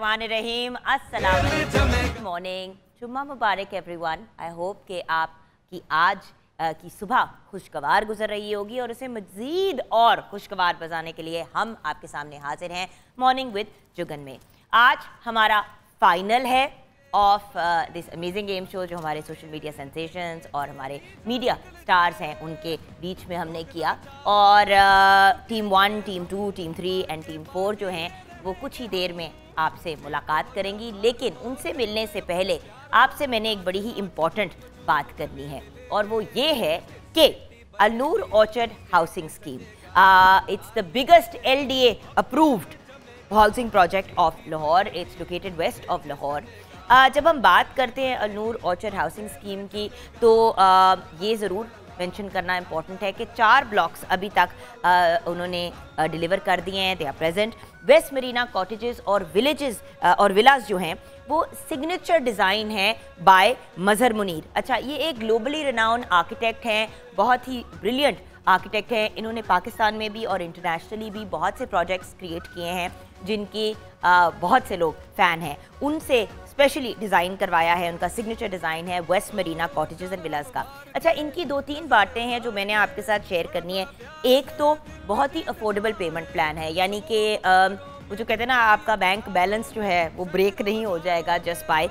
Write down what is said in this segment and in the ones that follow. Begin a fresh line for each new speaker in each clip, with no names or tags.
बिस्मिल्लाहिर्रहमानिर्रहीम। अस्सलाम वालेकुम, गुड मॉर्निंग, जुम्मा मुबारक एवरीवन। आई होप कि आपकी आज की सुबह खुशगवार गुजर रही होगी और उसे मज़ीद और खुशगवार बनाने के लिए हम आपके सामने हाजिर हैं मॉर्निंग विद जुगन में। आज हमारा फाइनल है of this amazing game show जो हमारे सोशल मीडिया सेंसेशंस और हमारे मीडिया स्टार्स हैं उनके बीच में हमने किया। और team 1, team 2, team 3 and team 4 जो हैं वो कुछ ही देर में आपसे मुलाकात करेंगी, लेकिन उनसे मिलने से पहले आपसे मैंने एक बड़ी ही इम्पॉर्टेंट बात करनी है और वो ये है कि Alnoor orchard housing scheme, it's the biggest LDA approved housing project of Lahore. It's located west of Lahore. जब हम बात करते हैं अलनूर ऑर्चर्ड हाउसिंग स्कीम की तो ये ज़रूर मेंशन करना इम्पॉर्टेंट है कि 4 ब्लॉक्स अभी तक उन्होंने डिलीवर कर दिए हैं। They are present. West marina cottages और विलेजेस और विलास जो हैं वो सिग्नेचर डिज़ाइन है बाय मजहर मुनीर। अच्छा, ये एक ग्लोबली रिनाउंड आर्किटेक्ट हैं, बहुत ही ब्रिलियंट आर्किटेक्ट हैं। इन्होंने पाकिस्तान में भी और इंटरनेशनली भी बहुत से प्रोजेक्ट्स क्रिएट किए हैं जिनकी बहुत से लोग फ़ैन हैं। उनसे स्पेशली डिज़ाइन करवाया है, उनका सिग्नेचर डिज़ाइन है west marina cottages and villas का। अच्छा, इनकी 2-3 बातें हैं जो मैंने आपके साथ शेयर करनी है। एक तो बहुत ही अफोर्डेबल पेमेंट प्लान है, यानी कि वो जो कहते हैं ना आपका बैंक बैलेंस जो है वो ब्रेक नहीं हो जाएगा जस्ट बाय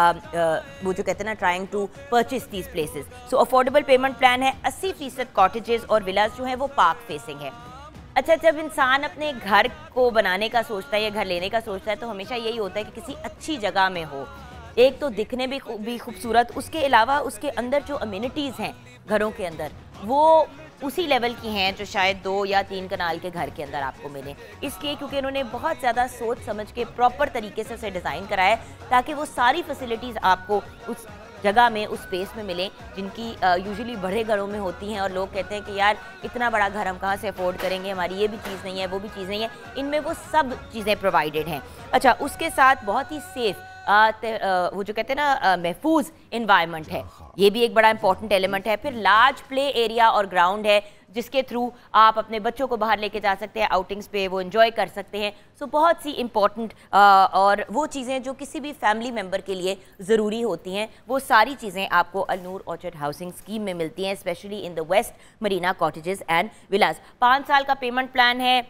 वो जो कहते हैं ना trying to purchase these places. So affordable payment plan है। 80% कॉटेजेस और विलास जो है वो पार्क फेसिंग है। अच्छा, जब इंसान अपने घर को बनाने का सोचता है या घर लेने का सोचता है तो हमेशा यही होता है कि किसी अच्छी जगह में हो, एक तो दिखने भी खूबसूरत, उसके अलावा उसके अंदर जो अम्यूनिटीज़ हैं घरों के अंदर वो उसी लेवल की हैं जो शायद 2 या 3 कनाल के घर के अंदर आपको मिले। इसलिए क्योंकि उन्होंने बहुत ज़्यादा सोच समझ के प्रॉपर तरीके से उसे डिज़ाइन कराया है ताकि वो सारी फैसिलिटीज़ आपको उस जगह में, उस स्पेस में मिले जिनकी यूजुअली बड़े घरों में होती हैं और लोग कहते हैं कि यार इतना बड़ा घर हम कहाँ से अफोर्ड करेंगे, हमारी ये भी चीज़ नहीं है, वो भी चीज़ नहीं है। इनमें वो सब चीज़ें प्रोवाइडेड हैं। अच्छा, उसके साथ बहुत ही सेफ़ वो जो कहते हैं ना महफूज इन्वायरमेंट है, ये भी एक बड़ा इंपॉर्टेंट एलिमेंट है। फिर लार्ज प्ले एरिया और ग्राउंड है जिसके थ्रू आप अपने बच्चों को बाहर लेके जा सकते हैं, आउटिंग्स पे वो एंजॉय कर सकते हैं। सो बहुत सी इंपॉर्टेंट और वो चीज़ें जो किसी भी फैमिली मेम्बर के लिए ज़रूरी होती हैं वो सारी चीज़ें आपको अलनूर ऑर्चर्ड हाउसिंग स्कीम में मिलती हैं, specially in the west marina cottages and villas. 5 साल का पेमेंट प्लान है।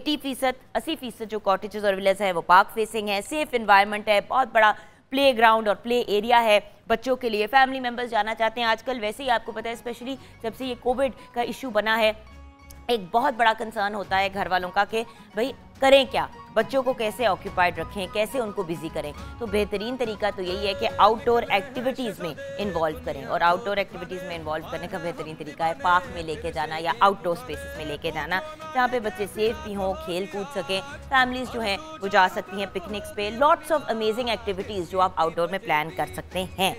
80% जो कॉटेजेस और विलेज है वो पार्क फेसिंग है। सेफ इन्वायरमेंट है, बहुत बड़ा प्ले ग्राउंड और प्ले एरिया है बच्चों के लिए। फैमिली मेम्बर्स जाना चाहते हैं, आजकल वैसे ही आपको पता है स्पेशली जब से ये कोविड का इशू बना है एक बहुत बड़ा कंसर्न होता है घर वालों का कि भाई करें क्या, बच्चों को कैसे ऑक्यूपाइड रखें, कैसे उनको बिजी करें। तो बेहतरीन तरीका तो यही है कि आउटडोर एक्टिविटीज़ में इन्वॉल्व करें और आउटडोर एक्टिविटीज़ में इन्वॉल्व करने का बेहतरीन तरीका है पार्क में लेके जाना या आउटडोर स्पेसेस में लेके जाना जहाँ पे बच्चे सेफ भी हों, खेल कूद सकें। फैमिलीज़ जो हैं वो जा सकती हैं पिकनिक्स पे। लॉट्स ऑफ अमेजिंग एक्टिविटीज़ जो आप आउटडोर में प्लान कर सकते हैं।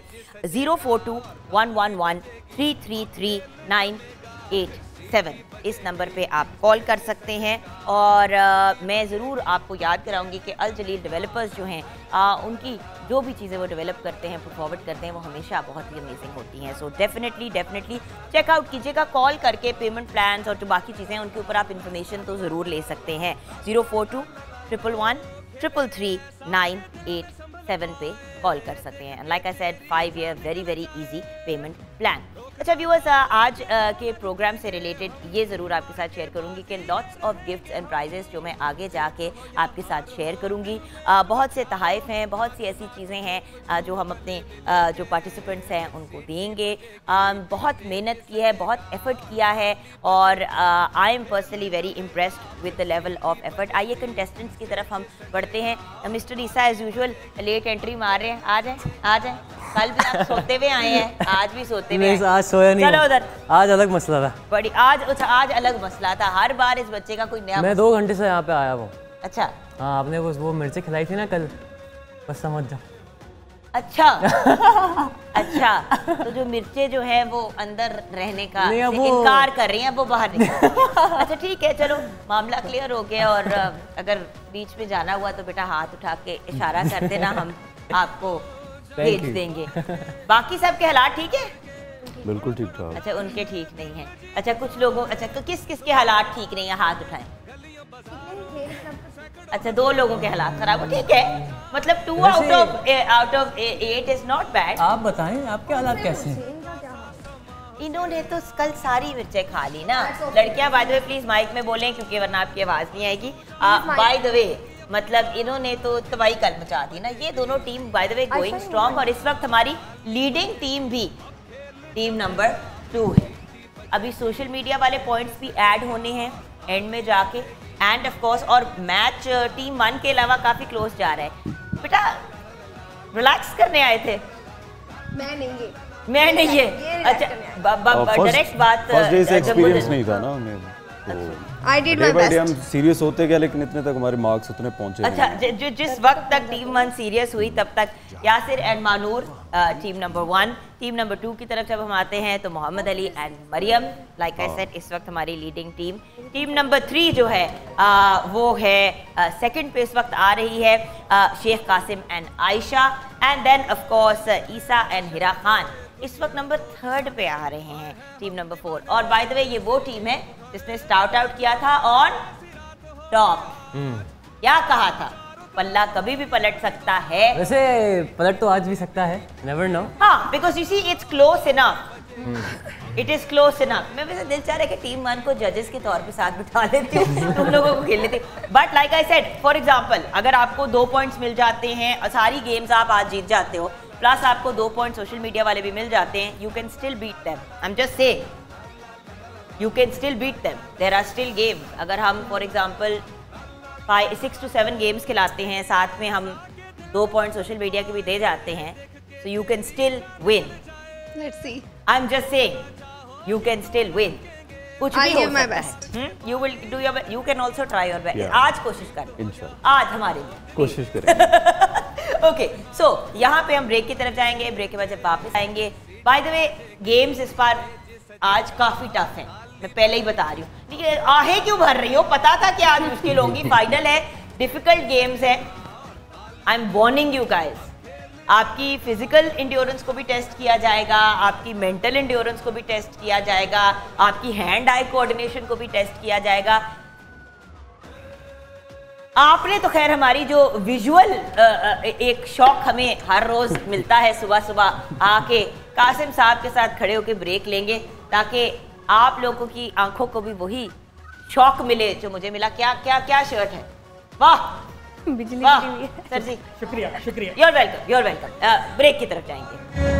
042-111-333-987 इस नंबर पे आप कॉल कर सकते हैं। और मैं ज़रूर आपको याद कराऊंगी कि अल जलील डेवलपर्स जो हैं उनकी जो भी चीज़ें वो डेवलप करते हैं, फॉरवर्ड करते हैं, वो हमेशा बहुत ही अमेजिंग होती हैं। सो डेफिनेटली चेकआउट कीजिएगा कॉल करके। पेमेंट प्लान्स और जो बाकी चीज़ें हैं उनके ऊपर आप इंफॉर्मेशन तो ज़रूर ले सकते हैं। 042-111-333-987 पे कॉल कर सकते हैं। Like I said 5 year very easy payment plan. अच्छा व्यूअर्स, आज के प्रोग्राम से रिलेटेड ये ज़रूर आपके साथ शेयर करूंगी कि lots of gifts and prizes जो मैं आगे जाके आपके साथ शेयर करूंगी। बहुत से तोहफ़े हैं, बहुत सी ऐसी चीज़ें हैं जो हम अपने जो पार्टिसिपेंट्स हैं उनको देंगे। बहुत मेहनत की है, बहुत एफर्ट किया है और I am personally very impressed with the level of effort. आइए कंटेस्टेंट्स की तरफ हम बढ़ते हैं। Mister Isa as usual late entry मार रहे हैं। आ जाए। कल भी आप सोते हुए आए हैं, आज भी सोते हुए।
आज सोया नहीं।
चलो उधर।
आज अलग मसला था।
बड़ी आज अलग मसला था। हर बार इस बच्चे का कोई नया।
मैं 2 घंटे से यहाँ पे आया हूँ।
अच्छा।
हाँ, आपने वो मिर्ची खिलाई थी ना कल, बस समझ जाओ।
अच्छा। तो जो मिर्चें जो है वो अंदर रहने का इनकार कर रही हैं, वो बाहर नहीं। अच्छा ठीक है, चलो मामला क्लियर हो गया। और अगर बीच में जाना हुआ तो बेटा हाथ उठा के इशारा कर देना, हम आपको भेज देंगे। बाकी सब के हालात ठीक है?
बिल्कुल ठीक ठाक।
अच्छा, उनके ठीक नहीं है। अच्छा, कुछ लोगों, अच्छा किस किस के हालात ठीक नहीं है, हाथ उठाएं। अच्छा 2 लोगों के हालात खराब हो, ठीक है, मतलब 2 out of 8 is not bad.
आप बताएं आपके हालात कैसे हैं?
इन्होंने तो कल सारी मिर्चें खा ली ना। लड़कियां by the way please mic में बोलें क्योंकि वरना आपकी आवाज नहीं आएगी। बाय द वे मतलब इन्होंने तो तबाही कल मचा दी ना। ये दोनों team by the way going strong और इस वक्त हमारी लीडिंग टीम भी टीम नंबर 2 है। अभी सोशल मीडिया वाले पॉइंट्स भी ऐड होने हैं एंड में जाके एंड ऑफ कोर्स, और मैच टीम 1 के अलावा काफी क्लोज जा रहा है। बेटा रिलैक्स करने आए थे? मैं नहीं है। अच्छा डायरेक्ट बात,
फर्स्ट डे से एक्सपीरियंस नहीं था ना हमें,
I did my best.
हम सीरियस होते गए लेकिन इतने तक हमारे मार्क्स उतने पहुंचे
अच्छा जिस वक्त तक टीम 1 सीरियस हुई तब तक Yasir and Manoor team number 1, team number 2 की तरफ जब हम आते हैं तो Mohammad Ali and Maryam, like I said इस वक्त हमारी लीडिंग टीम। टीम नंबर 3 जो है वो है सेकंड पे इस वक्त आ रही है Sheikh Qasim and Ayesha, and then of course Isa and Hira Khan इस वक्त नंबर 3 पे आ रहे हैं टीम नंबर 4। और बाय द वे ये वो टीम है जिसने स्टार्ट आउट किया था ऑन टॉप। क्या कहा था, पल्ला कभी भी पलट सकता है।
वैसे पलट तो आज भी सकता है, नेवर नो।
हाँ because you see it's close enough, it is close enough. मैं वैसे दिल चाह रहा है कि टीम 1 को जजेस के तौर पे साथ बिठा लेती हूँ, तुम लोगों को खेल लेती। But like I said for example अगर आपको 2 पॉइंट्स मिल जाते हैं और सारी गेम्स आप आज जीत जाते हो, प्लस आपको 2 पॉइंट सोशल मीडिया वाले भी मिल जाते हैं, you can still beat them. I am just saying you can still beat them, there are still games. अगर हम फॉर एग्जांपल 6 to 7 गेम्स खिलाते हैं, साथ में हम 2 पॉइंट सोशल मीडिया के भी दे जाते हैं, so you can still win.
Let's see.
I am just saying you can still win. कुछ भी हो सकता है। You will do your, you can also try your best. आज कोशिश करें इंशाल्लाह, आज हमारे लिए कोशिश करें। ओके सो यहाँ पे हम ब्रेक की तरफ जाएंगे, ब्रेक के बाद जब वापस आएंगे, बाय द वे गेम्स इस बार आज काफी टफ हैं, मैं पहले ही बता रही हूँ। लेकिन आहें क्यों भर रही हो, पता था कि आज मुश्किल होगी, फाइनल है, डिफिकल्ट गेम्स है। I am warning you guys, आपकी फिजिकल इंड्योरेंस को भी टेस्ट किया जाएगा, आपकी मेंटल इंड्योरेंस को भी टेस्ट किया जाएगा, आपकी हैंड आई कोऑर्डिनेशन को भी टेस्ट किया जाएगा। आपने तो खैर हमारी जो विजुअल एक शौक हमें हर रोज मिलता है, सुबह सुबह आके कासिम साहब के साथ खड़े होकर ब्रेक लेंगे ताकि आप लोगों की आंखों को भी वही शौक मिले जो मुझे मिला। क्या क्या क्या शर्ट है, वाह
बिजली
वाह
गिरी हुई है।
सर जी,
शुक्रिया शुक्रिया।
You are welcome, you are welcome. Break की तरफ जाएंगे।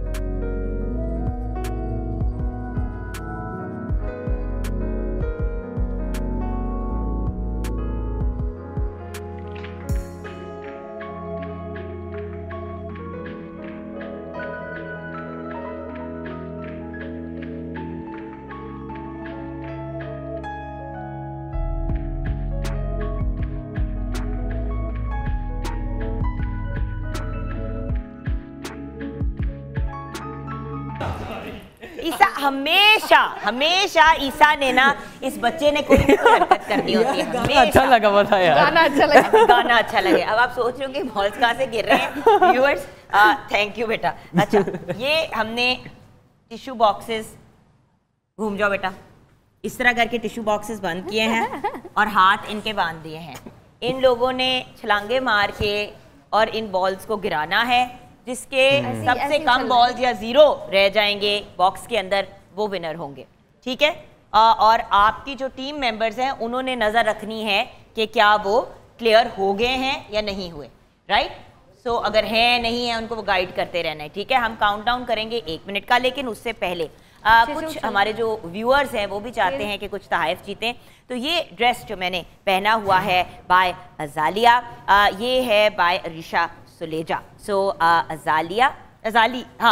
ईसा हमेशा हमेशा ईसा ने ना, इस बच्चे ने कोई भी हरकत करनी होती है।
गाना अच्छा लगा था यार,
गाना अच्छा लगा।
गाना अच्छा लगे। अब आप सोच रहे हो कि बॉल्स कहाँ से गिर रहे हैं व्यूअर्स। थैंक यू बेटा। अच्छा ये हमने टिश्यू बॉक्सेस, घूम जाओ बेटा, इस तरह करके टिश्यू बॉक्सेस बंद किए हैं और हाथ इनके बांध दिए हैं। इन लोगों ने छलांगे मार के और इन बॉल्स को गिराना है, जिसके सबसे कम बॉल्स या 0 रह जाएंगे बॉक्स के अंदर, वो विनर होंगे। ठीक है, और आपकी जो टीम मेंबर्स हैं उन्होंने नज़र रखनी है कि क्या वो क्लियर हो गए हैं या नहीं हुए, राइट। सो अगर हैं नहीं है उनको वो गाइड करते रहना है। ठीक है, हम काउंटडाउन करेंगे 1 मिनट का, लेकिन उससे पहले कुछ हमारे जो व्यूअर्स हैं वो भी चाहते हैं कि कुछ तोहफे जीतें। तो ये ड्रेस जो मैंने पहना हुआ है बाय अजालिया, ये है बाय अरीशा सुलेजा। सो अजाली हाँ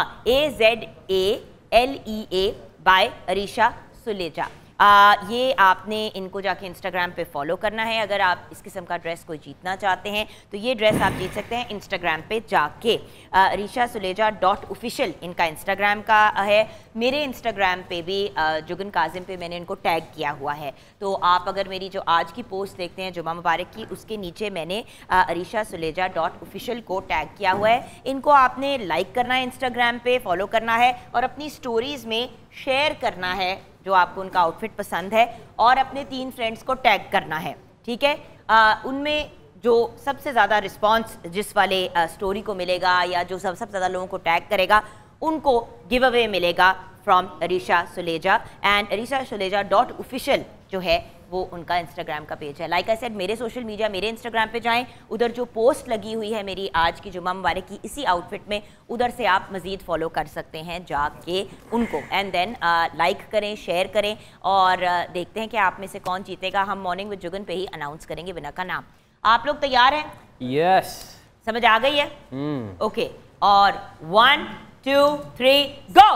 AZALEA बाय अरीशा सुलेजा। ये आपने इनको जाके इंस्टाग्राम पे फॉलो करना है अगर आप इस किस्म का ड्रेस कोई जीतना चाहते हैं। तो ये ड्रेस आप जीत सकते हैं इंस्टाग्राम पे जाके। अरीशा सुलेजा .official इनका इंस्टाग्राम का है। मेरे इंस्टाग्राम पे भी जुगन काजिम पे मैंने इनको टैग किया हुआ है। तो आप अगर मेरी जो आज की पोस्ट देखते हैं जुमा मुबारक की, उसके नीचे मैंने अरीशा सुलेजा .official को टैग किया हुआ है। इनको आपने लाइक करना है, इंस्टाग्राम पे फॉलो करना है और अपनी स्टोरीज़ में शेयर करना है जो आपको उनका आउटफिट पसंद है, और अपने 3 फ्रेंड्स को टैग करना है। ठीक है। उनमें जो सबसे ज़्यादा रिस्पॉन्स जिस वाले स्टोरी को मिलेगा या जो सबसे ज़्यादा लोगों को टैग करेगा उनको गिव अवे मिलेगा from Arisha Suleja. And Arisha Suleja .official जो है वो उनका इंस्टाग्राम का पेज है। लाइक आई सेड, मेरे सोशल मीडिया, मेरे इंस्टाग्राम पे जाएं, उधर जो पोस्ट लगी हुई है मेरी आज की जुम्मा मुबारक की इसी आउटफिट में, उधर से आप मज़ीद फॉलो कर सकते हैं जाके उनको। एंड देन लाइक करें, शेयर करें और देखते हैं कि आप में से कौन जीतेगा। हम मॉर्निंग विद जुगन पे ही अनाउंस करेंगे विनर का नाम। आप लोग तैयार हैं?
यस।
समझ आ गई है? ओके, और 1 2 3 गो।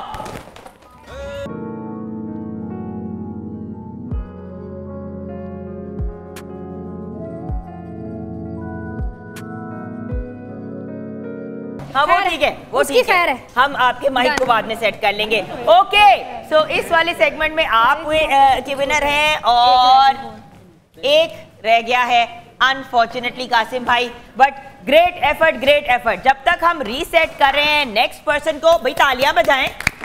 हाँ वो ठीक है, वो ठीक है, हम आपके माइक को बाद में सेट कर लेंगे। ओके, सो इस वाले सेगमेंट में आप के विनर हैं और एक रह गया है अनफॉर्चुनेटली कासिम भाई, but great effort, great effort. जब तक हम रीसेट कर रहे हैं नेक्स्ट पर्सन को, भाई तालियां बजाएं।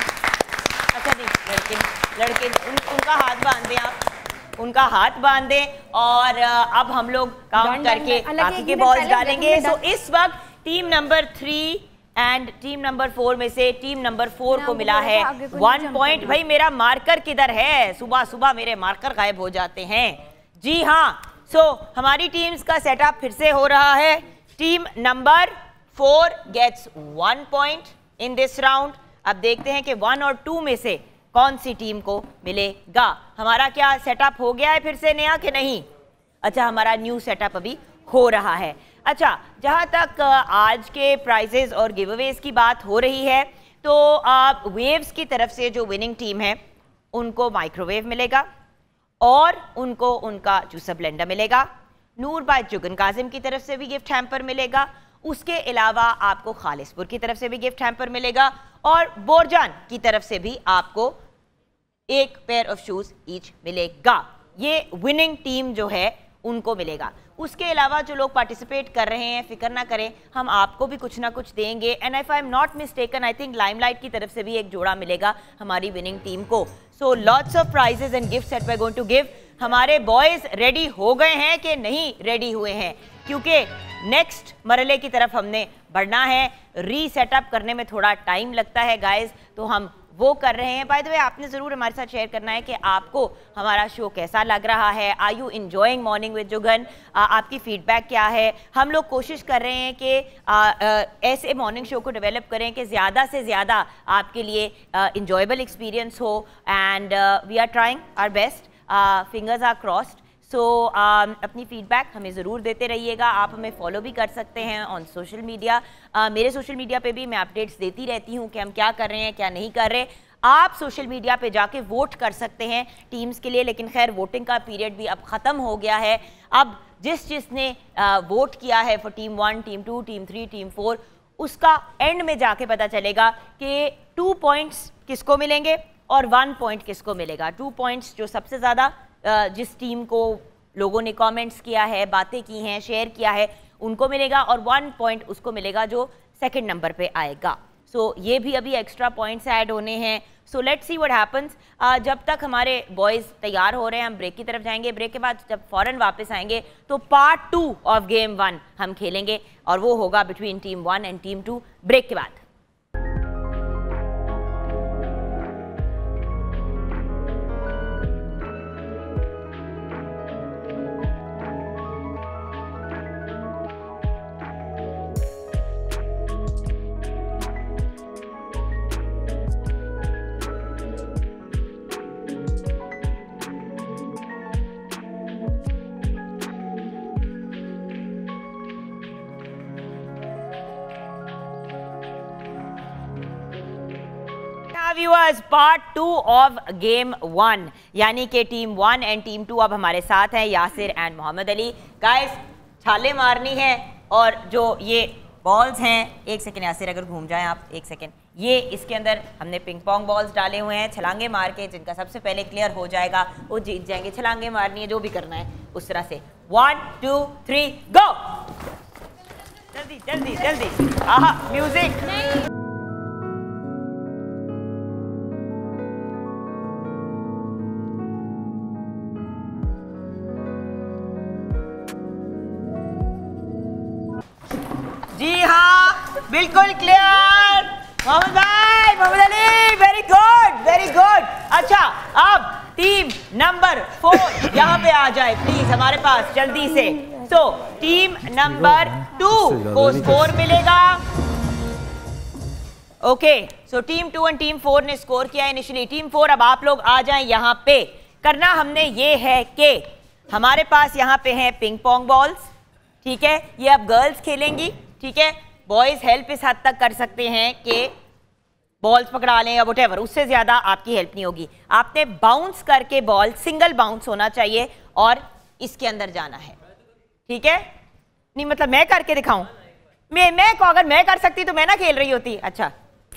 अच्छा नहीं, लड़के उनका हाथ बांध दें, आप उनका हाथ बांध दें और अब हम लोग काउंट करके बाकी के बॉल्स डालेंगे। सो इस वक्त team number 3 and team number 4 में से टीम नंबर 4 को मिला है 1 पॉइंट। भाई मेरा मार्कर किधर है? सुबह सुबह मेरे मार्कर गायब हो जाते हैं। जी हाँ, सो हमारी टीम्स का सेटअप फिर से हो रहा है। Team number 4 gets 1 point in this round. अब देखते हैं कि 1 और 2 में से कौन सी टीम को मिलेगा। हमारा क्या सेटअप हो गया है फिर से नया कि नहीं? अच्छा, हमारा न्यू सेटअप अभी हो रहा है। अच्छा, जहाँ तक आज के प्राइजेस और गिवअवेज की बात हो रही है तो वेव्स की तरफ से जो विनिंग टीम है उनको माइक्रोवेव मिलेगा और उनको उनका जूसर ब्लेंडर मिलेगा। नूर बाय जुगन काजिम की तरफ से भी गिफ्ट हैम्पर मिलेगा। उसके अलावा आपको खालिसपुर की तरफ से भी गिफ्ट हैम्पर मिलेगा और बोरजान की तरफ से भी आपको एक पेयर ऑफ शूज ईच मिलेगा। ये विनिंग टीम जो है उनको मिलेगा। उसके अलावा जो लोग पार्टिसिपेट कर रहे हैं, फिक्र ना करें, हम आपको भी कुछ ना कुछ देंगे। And if I am not mistaken, I think limelight की तरफ से भी एक जोड़ा मिलेगा हमारी विनिंग टीम को। So lots of prizes and gifts that we are going to give. हमारे बॉयज रेडी हो गए हैं कि नहीं रेडी हुए हैं? क्योंकि नेक्स्ट मरहले की तरफ हमने बढ़ना है। रीसेटअप करने में थोड़ा टाइम लगता है गाइज, तो हम वो कर रहे हैं। बाय द वे, आपने ज़रूर हमारे साथ शेयर करना है कि आपको हमारा शो कैसा लग रहा है। Are you enjoying morning with Jugan? आपकी फीडबैक क्या है? हम लोग कोशिश कर रहे हैं कि ऐसे मॉर्निंग शो को डेवलप करें कि ज़्यादा से ज़्यादा आपके लिए इंजॉयबल एक्सपीरियंस हो। And we are trying our best, fingers are crossed. So अपनी फीडबैक हमें ज़रूर देते रहिएगा। आप हमें फॉलो भी कर सकते हैं ऑन सोशल मीडिया। मेरे सोशल मीडिया पे भी मैं अपडेट्स देती रहती हूँ कि हम क्या कर रहे हैं, क्या नहीं कर रहे। आप सोशल मीडिया पे जाके वोट कर सकते हैं टीम्स के लिए, लेकिन खैर वोटिंग का पीरियड भी अब ख़त्म हो गया है। अब जिसने वोट किया है for team 1, team 2, team 3, team 4, उसका एंड में जाके पता चलेगा कि 2 पॉइंट्स किसको मिलेंगे और 1 पॉइंट किसको मिलेगा। 2 पॉइंट्स जो सबसे ज़्यादा जिस टीम को लोगों ने कमेंट्स किया है, बातें की हैं, शेयर किया है, उनको मिलेगा और 1 पॉइंट उसको मिलेगा जो सेकंड नंबर पे आएगा। सो ये भी अभी एक्स्ट्रा पॉइंट्स ऐड होने हैं। So let's see what happens. जब तक हमारे बॉयज़ तैयार हो रहे हैं हम ब्रेक की तरफ जाएंगे। ब्रेक के बाद जब फ़ौरन वापस आएंगे तो पार्ट 2 ऑफ गेम 1 हम खेलेंगे और वो होगा between team 1 and team 2 break के बाद। व्यूअर्स, पार्ट 2 ऑफ गेम 1 यानी कि टीम 1 एंड टीम 2 अब हमारे साथ हैं यासिर एंड मोहम्मद अली। गाइस, छाले मारनी है और जो ये बॉल्स हैं, एक सेकेंड यासिर अगर घूम जाएं आप, एक सेकेंड, ये इसके अंदर हमने पिंग पोंग बॉल्स डाले हुए हैं। छलांगे मार के जिनका सबसे पहले क्लियर हो जाएगा वो जीत जाएंगे। छलांगे मारनी है, जो भी करना है उस तरह से। 1 2 3 गो। जल्दी जल्दी जल्दी। आहा, म्यूजिक। जी हाँ, बिल्कुल क्लियर। मोहम्मद भाई, Mohammad Ali, very good, very good. अच्छा, अब टीम नंबर 4 यहाँ पे आ जाए प्लीज हमारे पास जल्दी से। सो टीम नंबर 2 को स्कोर मिलेगा। ओके, सो टीम 2 और टीम 4 ने स्कोर किया इनिशियली। टीम 4 अब आप लोग आ जाएं यहाँ पे। करना हमने ये है कि हमारे पास यहाँ पे हैं पिंग पोंग बॉल्स, ठीक है, ये अब गर्ल्स खेलेंगी, ठीक है। बॉयज हेल्प इस हद तक कर सकते हैं कि बॉल्स पकड़ा लें या व्हाटएवर, उससे ज्यादा आपकी हेल्प नहीं होगी। आपने बाउंस करके बॉल सिंगल बाउंस होना चाहिए और इसके अंदर जाना है, ठीक है। नहीं मतलब मैं करके दिखाऊं, मैं को अगर मैं कर सकती तो मैं ना खेल रही होती। अच्छा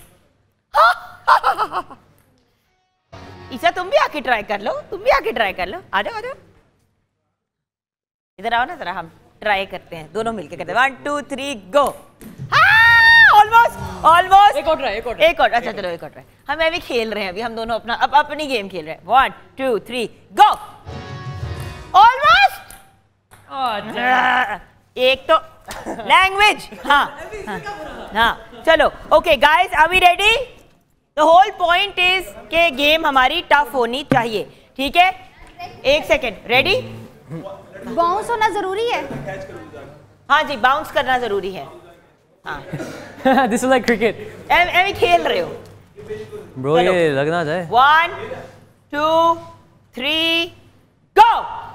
ईसा तुम भी आके ट्राई कर लो, तुम भी आके ट्राई कर लो, आ जाओ आ जाओ, इधर आओ ना जरा, हम ट्राई करते हैं दोनों मिलके करते हैं। 1 2 3 गो। ऑलमोस्ट ऑलमोस्ट, एक और अच्छा चलो एक और ट्राई। हम भी खेल रहे हैं अभी, हम दोनों अपना अपनी गेम खेल रहे हैं। 1 2 3 गो। ऑलमोस्ट एक तो लैंग्वेज, हाँ चलो। Okay guys, are we ready? The whole point is के गेम हमारी टफ होनी चाहिए, ठीक है। एक सेकेंड, रेडी?
बाउंस होना जरूरी है।
हाँ जी, बाउंस करना जरूरी है। हाँ
दिस इज लाइक क्रिकेट।
एम खेल रहे हो
ब्रो, ये लगना जाए।
1 2 3 गो।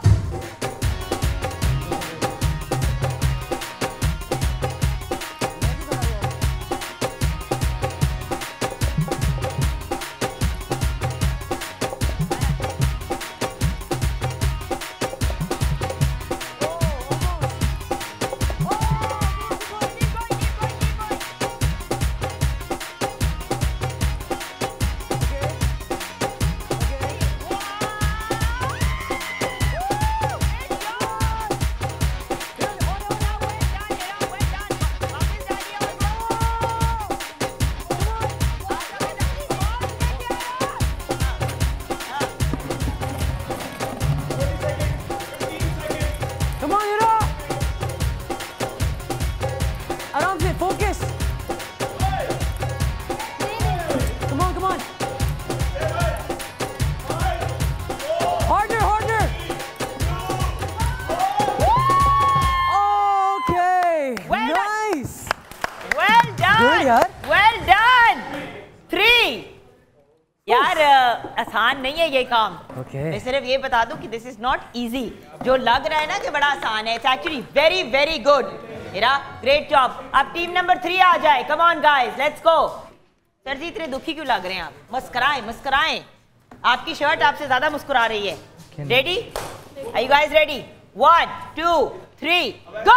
आसान नहीं है ये काम। मैं सिर्फ ये बता दूं कि दिस इज नॉट इजी। जो लग रहा है ना कि बड़ा आसान है, it's actually very very good. मेरा ग्रेट जॉब। अब टीम नंबर 3 आ जाए। Come on guys, let's go. Sir ji इतने दुखी क्यों लग रहे हैं आप? मुस्कुराएं मुस्कुराएं, आपकी शर्ट आपसे ज्यादा मुस्कुरा रही है। Ready? Are you guys ready? 1 2 3 go.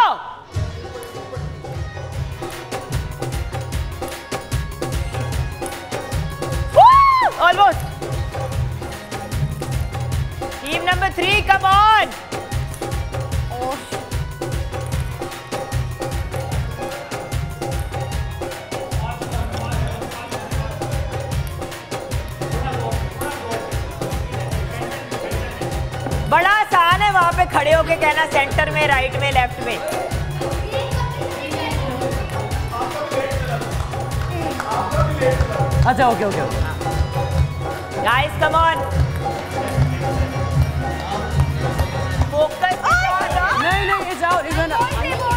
Almost. Team number 3, come on. Oh. बड़ा आसान है वहां पे खड़े होके कहना सेंटर में, राइट में, लेफ्ट में।
अच्छा okay okay okay.
Guys, come on. Focus.
नहीं, it's out. It's out.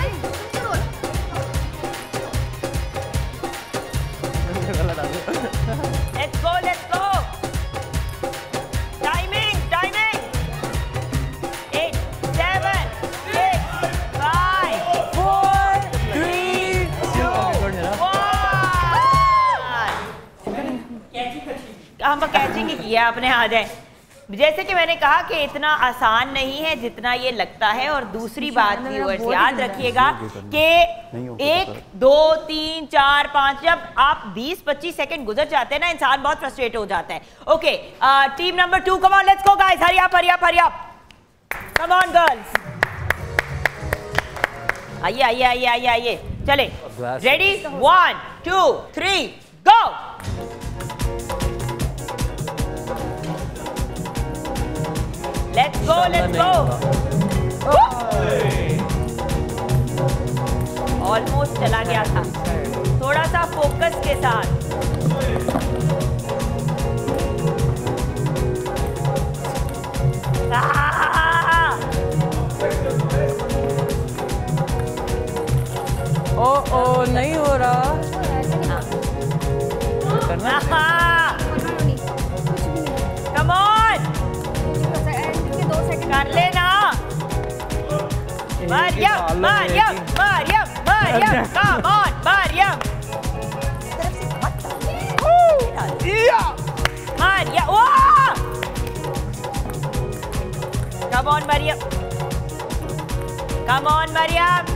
Let's go, let's go. Timing. 8 7 6 5
4 3 2
हम कैचिंग ही किया, अपने आ जाए। जैसे कि मैंने कहा कि इतना आसान नहीं है जितना ये लगता है। और दूसरी बात व्यूअर्स याद रखिएगा कि 1 2 3 4 5 जब आप 20-25 सेकंड गुजर जाते हैं ना, इंसान बहुत फ्रस्ट्रेट हो जाता है। Okay, team number 2, come on let's go guys, hurry up hurry up hurry up, come on girls, आइए आइए आइए आइए आइए, चले। Ready? 1 2 3 go. Let's go, let's go. Almost almost चला गया था। थोड़ा सा फोकस के साथ।
ओ नहीं हो रहा। करना
कम ऑन, कर लेना। Maryam Maryam Maryam Maryam, come on Maryam. Maryam, come on Maryam, come on Maryam.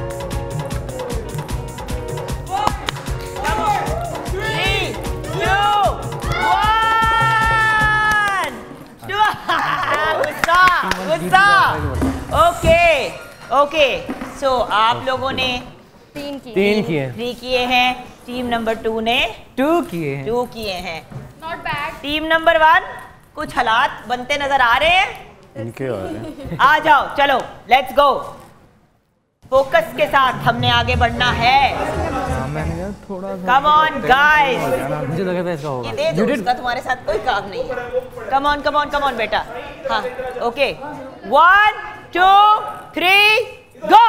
Okay so आप लोगों ने
3 किए।
3 किए हैं। टीम नंबर 2 ने
2 किए हैं।
2 किए हैं।
Not bad.
टीम नंबर 1 कुछ हालात बनते नजर आ रहे हैं।
इनके आ रहे हैं।
आ जाओ, चलो लेट्स गो। फोकस के साथ हमने आगे बढ़ना है।
थोड़ा
कम ऑन गाइस,
मुझे लगा था इसका होगा।
ये दे दो, उसका तुम्हारे साथ कोई काम नहीं है। Come on come on come on बेटा। हाँ ओके, 1 2 3 गो।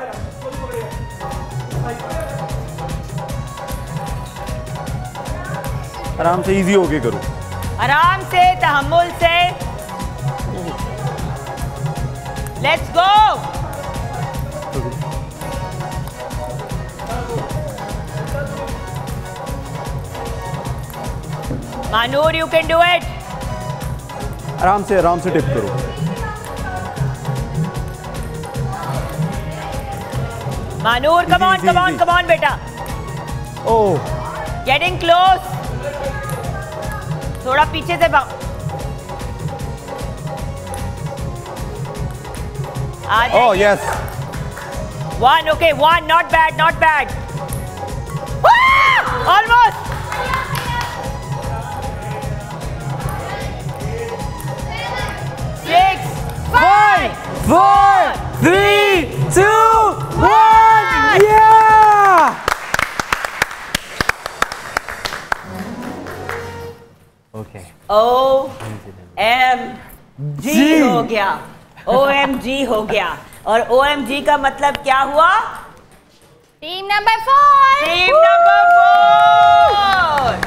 आराम से, इजी होके करो।
आराम से, तहम्मुल से। Let's go. Mahnoor, you can do it.
आराम से टिप करो।
Mahnoor, come on come on come on बेटा।
Oh,
getting close. थोड़ा पीछे से
oh yes.
1 okay, 1 not bad not bad. Almost. 6 5
4 3 2 1 yeah! Okay.
OMG हो गया। OMG हो गया। और OMG का मतलब क्या हुआ?
Team number 4।
Team number 4।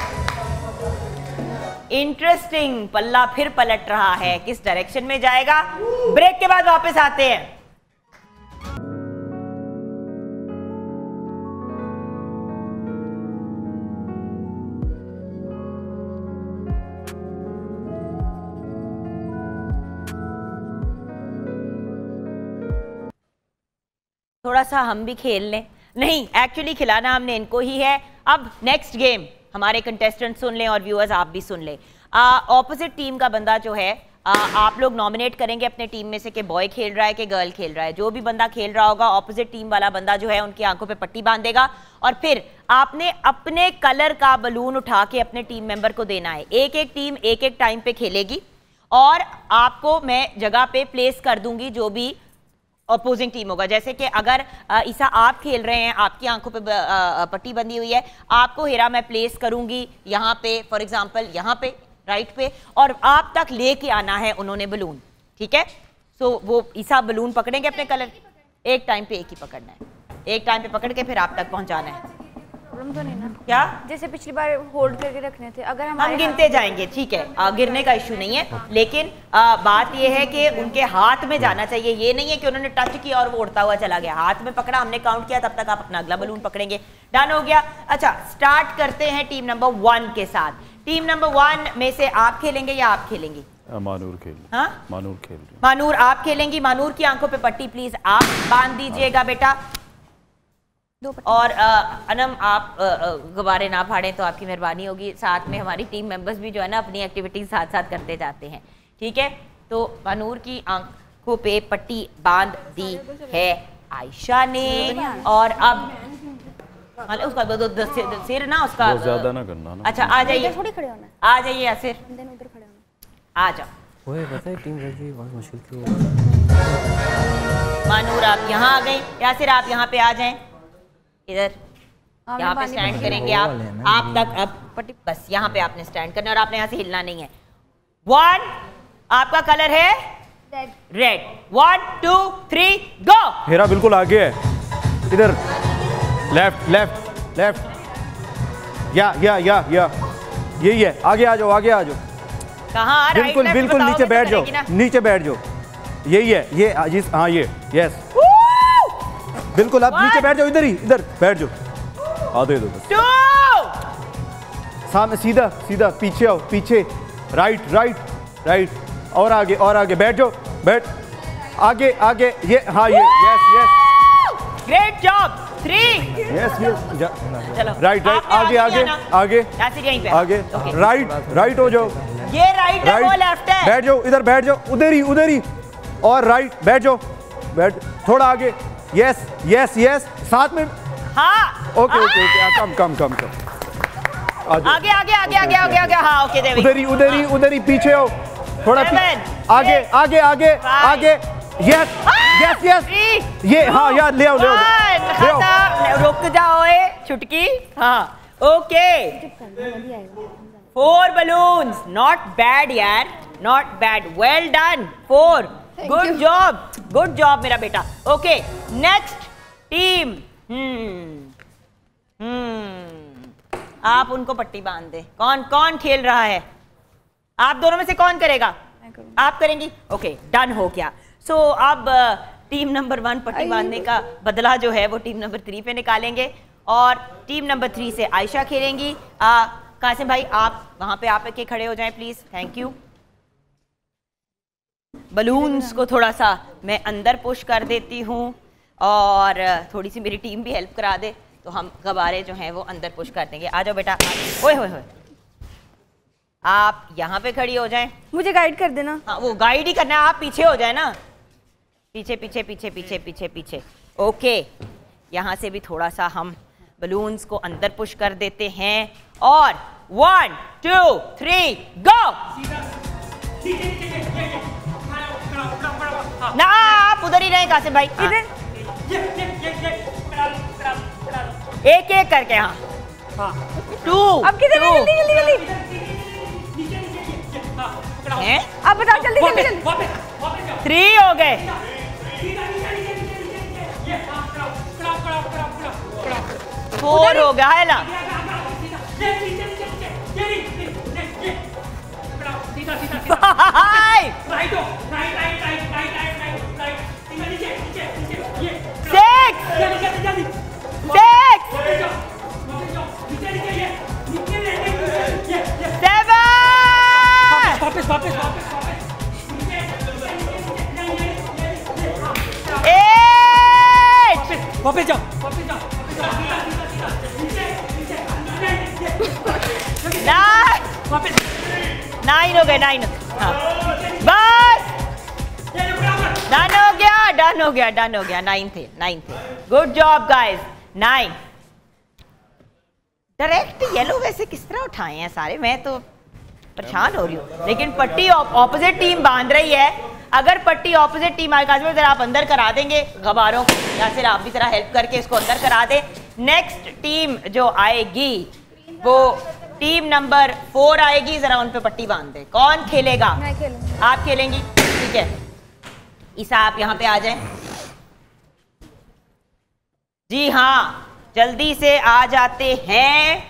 Interesting, पल्ला फिर पलट रहा है। किस डायरेक्शन में जाएगा? ब्रेक के बाद वापस आते हैं। थोड़ा सा हम भी खेल लें। नहीं, एक्चुअली खिलाना हमने इनको ही है। अब नेक्स्ट गेम हमारे कंटेस्टेंट सुन लें और व्यूअर्स आप भी सुन लें। ऑपोजिट टीम का बंदा जो है, आप लोग नॉमिनेट करेंगे अपने टीम में से कि बॉय खेल रहा है कि गर्ल खेल रहा है। जो भी बंदा खेल रहा होगा, ऑपोजिट टीम वाला बंदा जो है उनकी आंखों पे पट्टी बांधेगा और फिर आपने अपने कलर का बलून उठा के अपने टीम मेंबर को देना है। एक एक टीम एक एक टाइम पे खेलेगी और आपको मैं जगह पे प्लेस कर दूंगी जो भी अपोजिंग टीम होगा। जैसे कि अगर ईसा आप खेल रहे हैं, आपकी आंखों पे पट्टी बंधी हुई है, आपको हेरा मैं प्लेस करूंगी यहाँ पे, फॉर एग्जांपल यहाँ पे राइट पे, और आप तक लेके आना है उन्होंने बलून। ठीक है, सो वो ईसा बलून पकड़ेंगे अपने कलर, एक टाइम पे एक ही पकड़ना है, एक टाइम पे पकड़ के फिर आप तक पहुंचाना है।
प्रॉब्लम तो नहीं ना?
क्या?
जैसे पिछली बार होल्ड करके रखने थे, अगर
हम गिनते जाएंगे। ठीक है, गिरने का इशू नहीं है, लेकिन बात यह है कि उनके हाथ में जाना चाहिए। ये नहीं है कि उन्होंने टच किया और वो उड़ता हुआ चला गया। हाथ में पकड़ा, हमने काउंट किया, तब तक आप अपना अगला बलून पकड़ेंगे। डन हो गया। अच्छा, स्टार्ट करते हैं टीम नंबर 1 के साथ। टीम नंबर 1 में से आप खेलेंगे या आप खेलेंगी?
मानूर खेल।
हाँ,
मानूर खेल रही।
मानूर आप खेलेंगी। मानूर की आंखों पे पट्टी प्लीज आप बांध दीजिएगा बेटा। और अनम आप गुब्बारे ना फाड़ें तो आपकी मेहरबानी होगी। साथ में हमारी टीम मेंबर्स भी जो है ना अपनी एक्टिविटीज साथ साथ करते जाते हैं। ठीक है, तो मानूर की आंखों पे पट्टी बांध दी है आयशा ने। और अब उसका सिर ना उसका
ज्यादा ना करना ना।
अच्छा, आ जाइए,
थोड़ी खड़े होना,
आ जाइए यासिर,
उधर खड़े होना।
आ जाओ।
ओए पता है टीम वर्क बहुत मुश्किल थी।
मानूर आप यहाँ आ गए, यासिर आप यहाँ पे आ जाएं। इधर यहाँ पे स्टैंड करेंगे आप तक अब बस यहाँ पे आपने स्टैंड करना और आपने यहाँ से हिलना नहीं है। 1 आपका कलर है रेड। 1 2 3 गो।
हेरा बिल्कुल आगे है, इधर लेफ्ट लेफ्ट लेफ्ट, या यही है, आगे आ जाओ, आगे आ जाओ।
कहाँ?
बिल्कुल बिल्कुल नीचे बैठ जाओ, नीचे बैठ जाओ, यही है ये हाँ ये यस बिल्कुल, आप नीचे बैठ जाओ, इधर ही इधर बैठ जाओ, दे दो बस।
2
सामने सीधा सीधा, पीछे आओ, पीछे राइट राइट राइट, और आगे बैठ जाओ, बैठ आगे आगे, ये हाँ ये yes yes
great job. 3
yes
चलो
राइट राइट, आगे आगे आगे आगे, राइट हो जाओ,
ये राइट है वो लेफ्ट है,
बैठ जाओ, इधर बैठ जाओ, उधर ही और राइट बैठ जाओ, बैठ थोड़ा आगे, यस यस यस साथ में,
हाँ
ओके कम
आगे हाँ ओके,
उधर ही पीछे हो, थोड़ा आगे यस ये हाँ यार ले आओ
रुक जाओ छुटकी, हाँ ओके। 4 balloons, not bad यार, not bad, well done 4, good job मेरा बेटा। ओके नेक्स्ट टीम, आप उनको पट्टी बांध दे। कौन खेल रहा है? आप दोनों में से कौन करेगा? आप करेंगी? ओके डन हो गया। सो अब टीम नंबर 1 पट्टी बांधने का बदला जो है वो टीम नंबर 3 पे निकालेंगे और टीम नंबर 3 से आयशा खेलेंगी। कासिम भाई आप वहां पे आके खड़े हो जाएं प्लीज, थैंक यू। बलून्स को थोड़ा सा मैं अंदर पुश कर देती हूँ और थोड़ी सी मेरी टीम भी हेल्प करा दे तो हम गुब्बारे जो हैं वो अंदर पुश कर देंगे। आ जाओ बेटा, ओए होए आप यहाँ पे खड़ी हो जाएं,
मुझे गाइड कर देना।
हाँ वो गाइड ही करना है, आप पीछे हो जाए ना, पीछे। ओके यहाँ से भी थोड़ा सा हम बलून्स को अंदर पुश कर देते हैं और 1 2 3 गो। ना आप उधर ही रहे कासिम भाई, इधर एक करके, हाँ 2
अब किधर है? जल्दी आप बताओ, जल्दी
3 हो गए, 4 हो गया है ना।
वापस जाओ।
9 हो गए, 9 हाँ बस डन हो गया 9 थे। Good job guys. 9 direct yellow वैसे किस तरह उठाए हैं सारे, मैं तो परेशान हो रही हूँ। लेकिन पट्टी ऑपोजिट टीम बांध रही है, अगर पट्टी ऑपोजिट टीम आकाश में जरा आप अंदर करा देंगे गबारों को, या फिर आप भी जरा हेल्प करके इसको अंदर करा दे। नेक्स्ट टीम जो आएगी वो टीम नंबर 4 आएगी, जरा उन पे पट्टी बांध दे। कौन खेलेगा?
मैं खेलूंगी।
आप खेलेंगी, ठीक है। ईसा आप यहाँ पे आ जाएं। जी हाँ जल्दी से आ जाते हैं।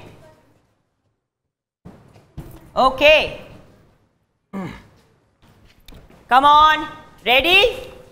Okay come on, ready?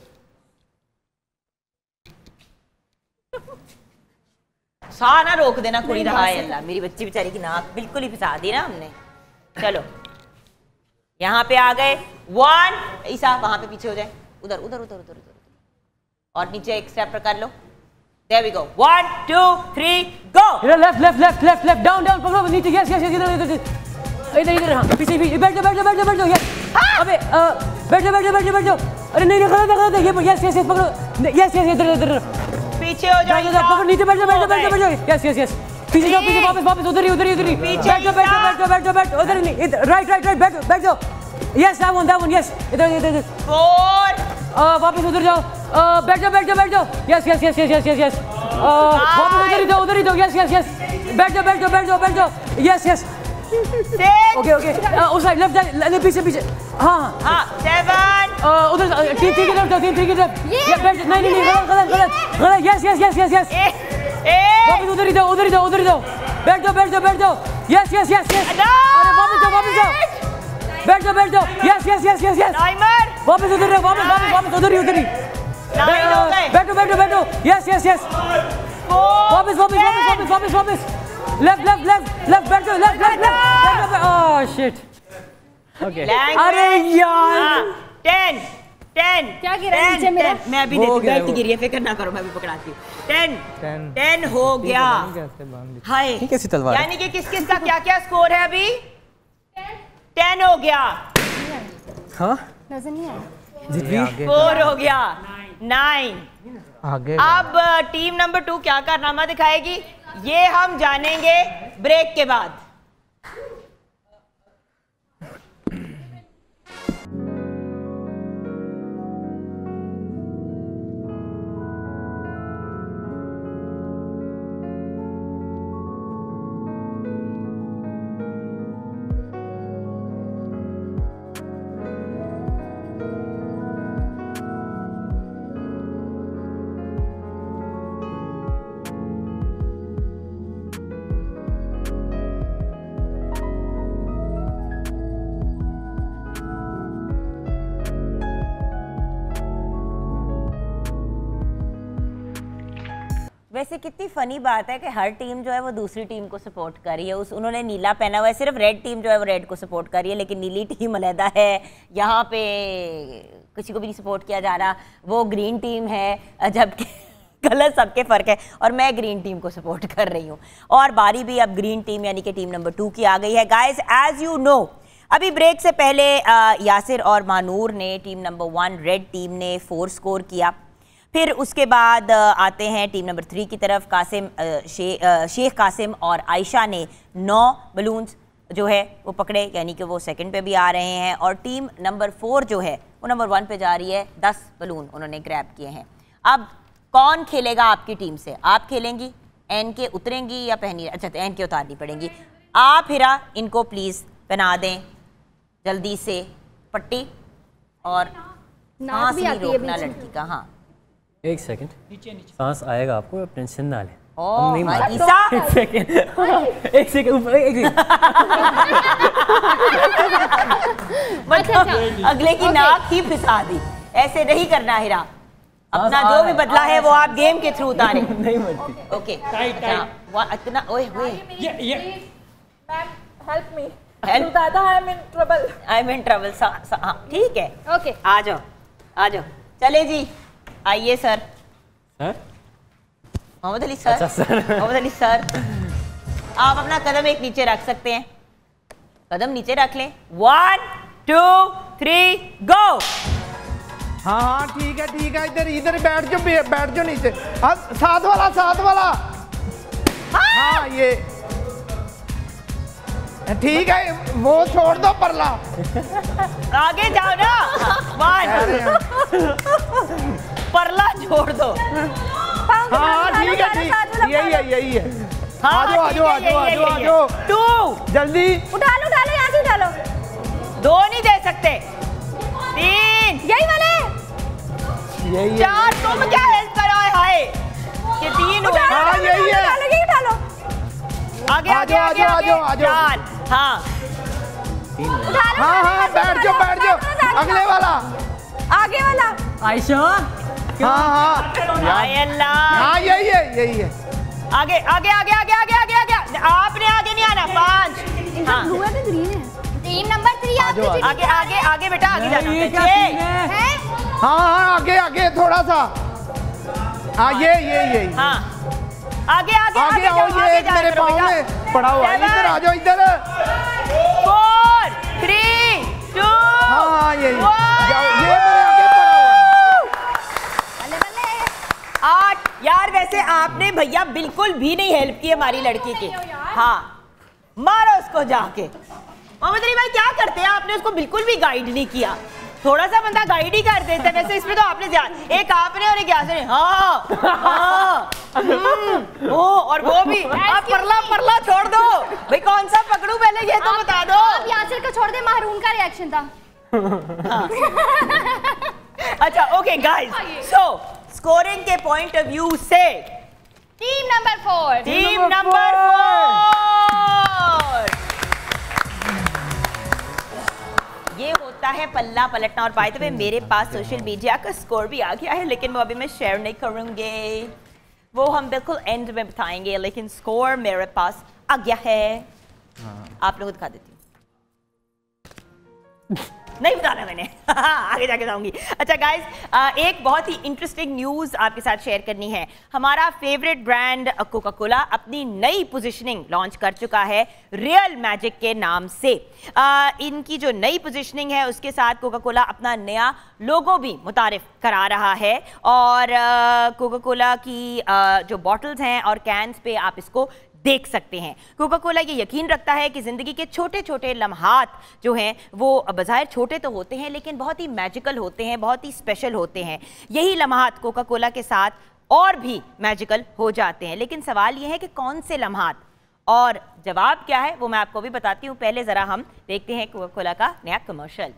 सा ना रोक देना कुड़ी रहा है अल्लाह, मेरी बच्ची बेचारी की नाक बिल्कुल ही फंसा दी ना हमने। चलो यहाँ पे आ गए। 1 ईसा वहां पे पीछे हो जाए, उधर और नीचे एक स्टेप कर लो। There we go. 1 2 3 go.
Left down पकड़ो नीचे। यस इधर हाँ पीछे भी बैठ जाओ। यस अबे बैठ जाओ। अरे नहीं गलत है ये। यस पकड़ो। यस इधर
पीछे हो जाओ,
पकड़ो नीचे बैठ जाओ। यस पीछे जाओ, वापस उधर ही बैठ जाओ उधर नहीं, राइट बैठ जाओ। यस दैट वन यस इधर
4
वापस उधर जाओ। बैठ जाओ। यस वापस उधर ही दो यस यस यस बैठ जाओ यस यस ओके उस साइड लेफ्ट पीछे हाँ
7
उधर टीम 3 की तरफ ये बैठ नहीं गलत यस वापस उधर ही दो बैठ जाओ यस अरे वापस जाओ बैठ जाओ यस
टाइमर
वापस उधर उधर ही बैठो यस वापस लेफ्ट बैठ जाओ लेफ्ट ओह शिट ओके अरे यार
10
क्या गिरा नीचे मेरा?
मैं अभी देती गिरी है, फिक्र ना करो, मैं अभी पकड़ाती हूँ। 10 हो गया। हाय
कैसी तलवार
यानी कि किस का क्या स्कोर है अभी? 10 हो गया।
हाँ
नजर नहीं आया।
4 हो गया। 9
आगे।
अब टीम नंबर 2 क्या कारनामा दिखाएगी ये हम जानेंगे ब्रेक के बाद। वैसे कितनी फनी बात है कि हर टीम जो है वो दूसरी टीम को सपोर्ट कर रही है। उन्होंने नीला पहना हुआ है, सिर्फ रेड टीम जो है वो रेड को सपोर्ट कर रही है, लेकिन नीली टीम अलहदा है। यहाँ पे किसी को भी नहीं सपोर्ट किया जा रहा। वो ग्रीन टीम है, जबकि कलर सबके फ़र्क है, और मैं ग्रीन टीम को सपोर्ट कर रही हूँ। और बारी भी अब ग्रीन टीम यानी कि टीम नंबर 2 की आ गई है। गाइज एज यू नो अभी ब्रेक से पहले यासिर और मानूर ने टीम नंबर 1 रेड टीम ने 4 स्कोर किया। फिर उसके बाद आते हैं टीम नंबर 3 की तरफ। शेख कासिम और आयशा ने 9 बलून्स जो है वो पकड़े, यानी कि वो सेकंड पे भी आ रहे हैं। और टीम नंबर 4 जो है वो नंबर 1 पे जा रही है, 10 बलून उन्होंने ग्रैब किए हैं। अब कौन खेलेगा आपकी टीम से? आप खेलेंगी, एन के उतरेंगी या पहनी? अच्छा तो एन के उतारनी पड़ेंगी। आप हिरा इनको प्लीज़ पहना दें जल्दी से पट्टी, और सांस नहीं रोकना लड़की का। हाँ
एक सेकंड, सांस आएगा आपको, टेंशन ना लें।
एक
सेकंड ऊपर
मतलब अगले की नाक ही फिसा दी। ऐसे नहीं करना हिरा, अपना जो भी बदला है वो आप गेम के थ्रू उतारें।
नहीं मरती।
ओके इतना ओए
हेल्प मी
हेल्प
दादा, आई एम इन ट्रबल।
हाँ ठीक है,
ओके
आ जाओ चले जी। आइए सर। मोहम्मद अली सर।
अच्छा सर।
मोहम्मद अली सर आप अपना कदम एक नीचे रख सकते हैं, कदम नीचे रख लें। 1 2 3 गो।
हाँ ठीक है इधर बैठ जाओ नीचे। हाँ साथ वाला हाँ ये ठीक है, वो छोड़ दो परला।
आगे जाओ ना। 1 परला छोड़ दो।
हाँ ठीक है, यही है।
हाँ,
आ जाओ
2
जल्दी
उठा लो यहाँ से उठा लो।
2 नहीं दे सकते। 3
यही वाले।
4 तुम क्या हेल्प करो? हाय ये 3 हुए।
हाँ यही है।
उठा लो
आगे
आ जाओ।
4 हाँ
हाँ बैठ जाओ अगले वाला,
आगे वाला।
आयशा
हाँ
अल्लाह।
हाँ यही है।
आगे आपने आगे नहीं आना। 5 हाँ
हुआ तो ग्रीन है। टीम नंबर 3
आगे बेटा आगे जाना।
ये क्या सीन है?
हाँ आगे थोड़ा सा। हाँ ये
हाँ आगे
आओ, ये मेरे पाँव में पड़ा हुआ है। इधर आ जाओ इधर।
4 3 2
हाँ ये मेरे आगे पड़ा हुआ है।
8 यार वैसे आपने भैया बिल्कुल भी नहीं हेल्प की हमारी लड़की की। हाँ मारो उसको जाके। मोहम्मद अली भाई क्या करते हैं, आपने उसको बिल्कुल भी गाइड नहीं किया। थोड़ा सा बंदा गाइड ही कर देता है। वैसे इसमें तो आपने ध्यान, एक आपने और एक यासर ने। हाँ ओ, और वो भी आप परला छोड़ दो भाई, कौन सा पकड़ू पहले ये तो बता दो।
आप यासर का छोड़ दे, महरून का रिएक्शन था।
अच्छा ओके गाइस, सो स्कोरिंग के पॉइंट ऑफ व्यू से
टीम नंबर 4
ये होता है पल्ला पलटना। और बाय द वे मेरे पास सोशल मीडिया का स्कोर भी आ गया है, लेकिन वो अभी मैं शेयर नहीं करूंगे, वो हम बिल्कुल एंड में बताएंगे। लेकिन स्कोर मेरे पास आ गया है, आप लोगों को दिखा देती हूँ। नहीं बताना मैंने आगे जाके जाऊंगी। अच्छा गाइस, एक बहुत ही इंटरेस्टिंग न्यूज़ आपके साथ शेयर करनी है। हमारा फेवरेट ब्रांड कोका कोला अपनी नई पोजीशनिंग लॉन्च कर चुका है रियल मैजिक के नाम से। इनकी जो नई पोजीशनिंग है उसके साथ कोका कोला अपना नया लोगो भी मुतारिफ करा रहा है। और कोका कोला की जो बॉटल्स हैं और कैंस पे आप इसको देख सकते हैं। कोका कोला ये यकीन रखता है कि ज़िंदगी के छोटे छोटे लम्हात जो हैं वो बज़ाहिर छोटे तो होते हैं लेकिन बहुत ही मैजिकल होते हैं, बहुत ही स्पेशल होते हैं। यही लम्हात कोका कोला के साथ और भी मैजिकल हो जाते हैं। लेकिन सवाल ये है कि कौन से लम्हात, और जवाब क्या है वो मैं आपको भी बताती हूँ। पहले ज़रा हम देखते हैं कोका कोला का नया कमर्शियल।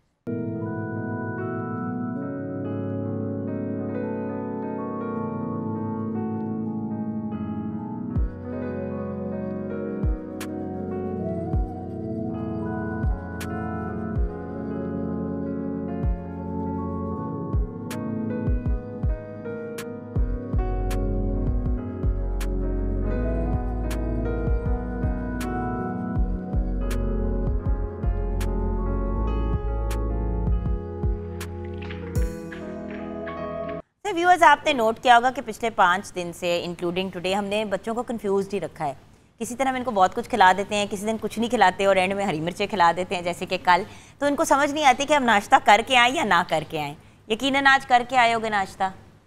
व्यूअर्स, आपने नोट किया होगा कि पिछले 5 दिन से इंक्लूडिंग टुडे हमने बच्चों को कंफ्यूज्ड ही रखा है। किसी तरह हम इनको बहुत कुछ खिला देते हैं, किसी दिन कुछ नहीं खिलाते और एंड में हरी मिर्चें खिला देते हैं, जैसे कि कल। तो इनको समझ नहीं आती कि हम नाश्ता करके आए या ना करके आए। यकीनन आज करके आए होगे नाश्ता,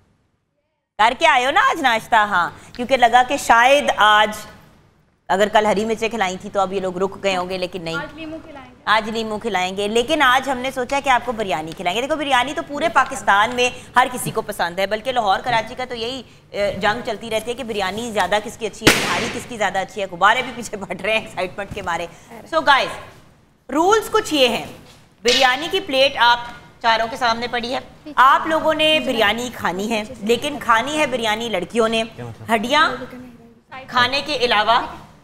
करके आए हो ना आज नाश्ता? हाँ, क्योंकि लगा कि शायद आज अगर कल हरी मिर्चें खिलाई थी तो अब ये लोग रुक गए होंगे, लेकिन नहीं, आज लीमू खिलाएंगे। लेकिन आज हमने सोचा कि आपको बिरयानी खिलाएंगे। देखो बिरयानी तो पूरे पाकिस्तान में हर किसी को पसंद है, बल्कि लाहौर कराची का तो यही जंग चलती रहती है कि बिरयानी ज़्यादा किसकी अच्छी है, नहारी किसकी ज़्यादा अच्छी है। गुब्बारे भी पीछे फट रहे हैं एक्साइटमेंट के मारे। सो गाइस, रूल्स कुछ ये हैं। बिरयानी की प्लेट आप चारों के सामने पड़ी है। आप लोगों ने बिरयानी खानी है, लेकिन खानी है बिरयानी लड़कियों ने। हड्डियाँ खाने के अलावा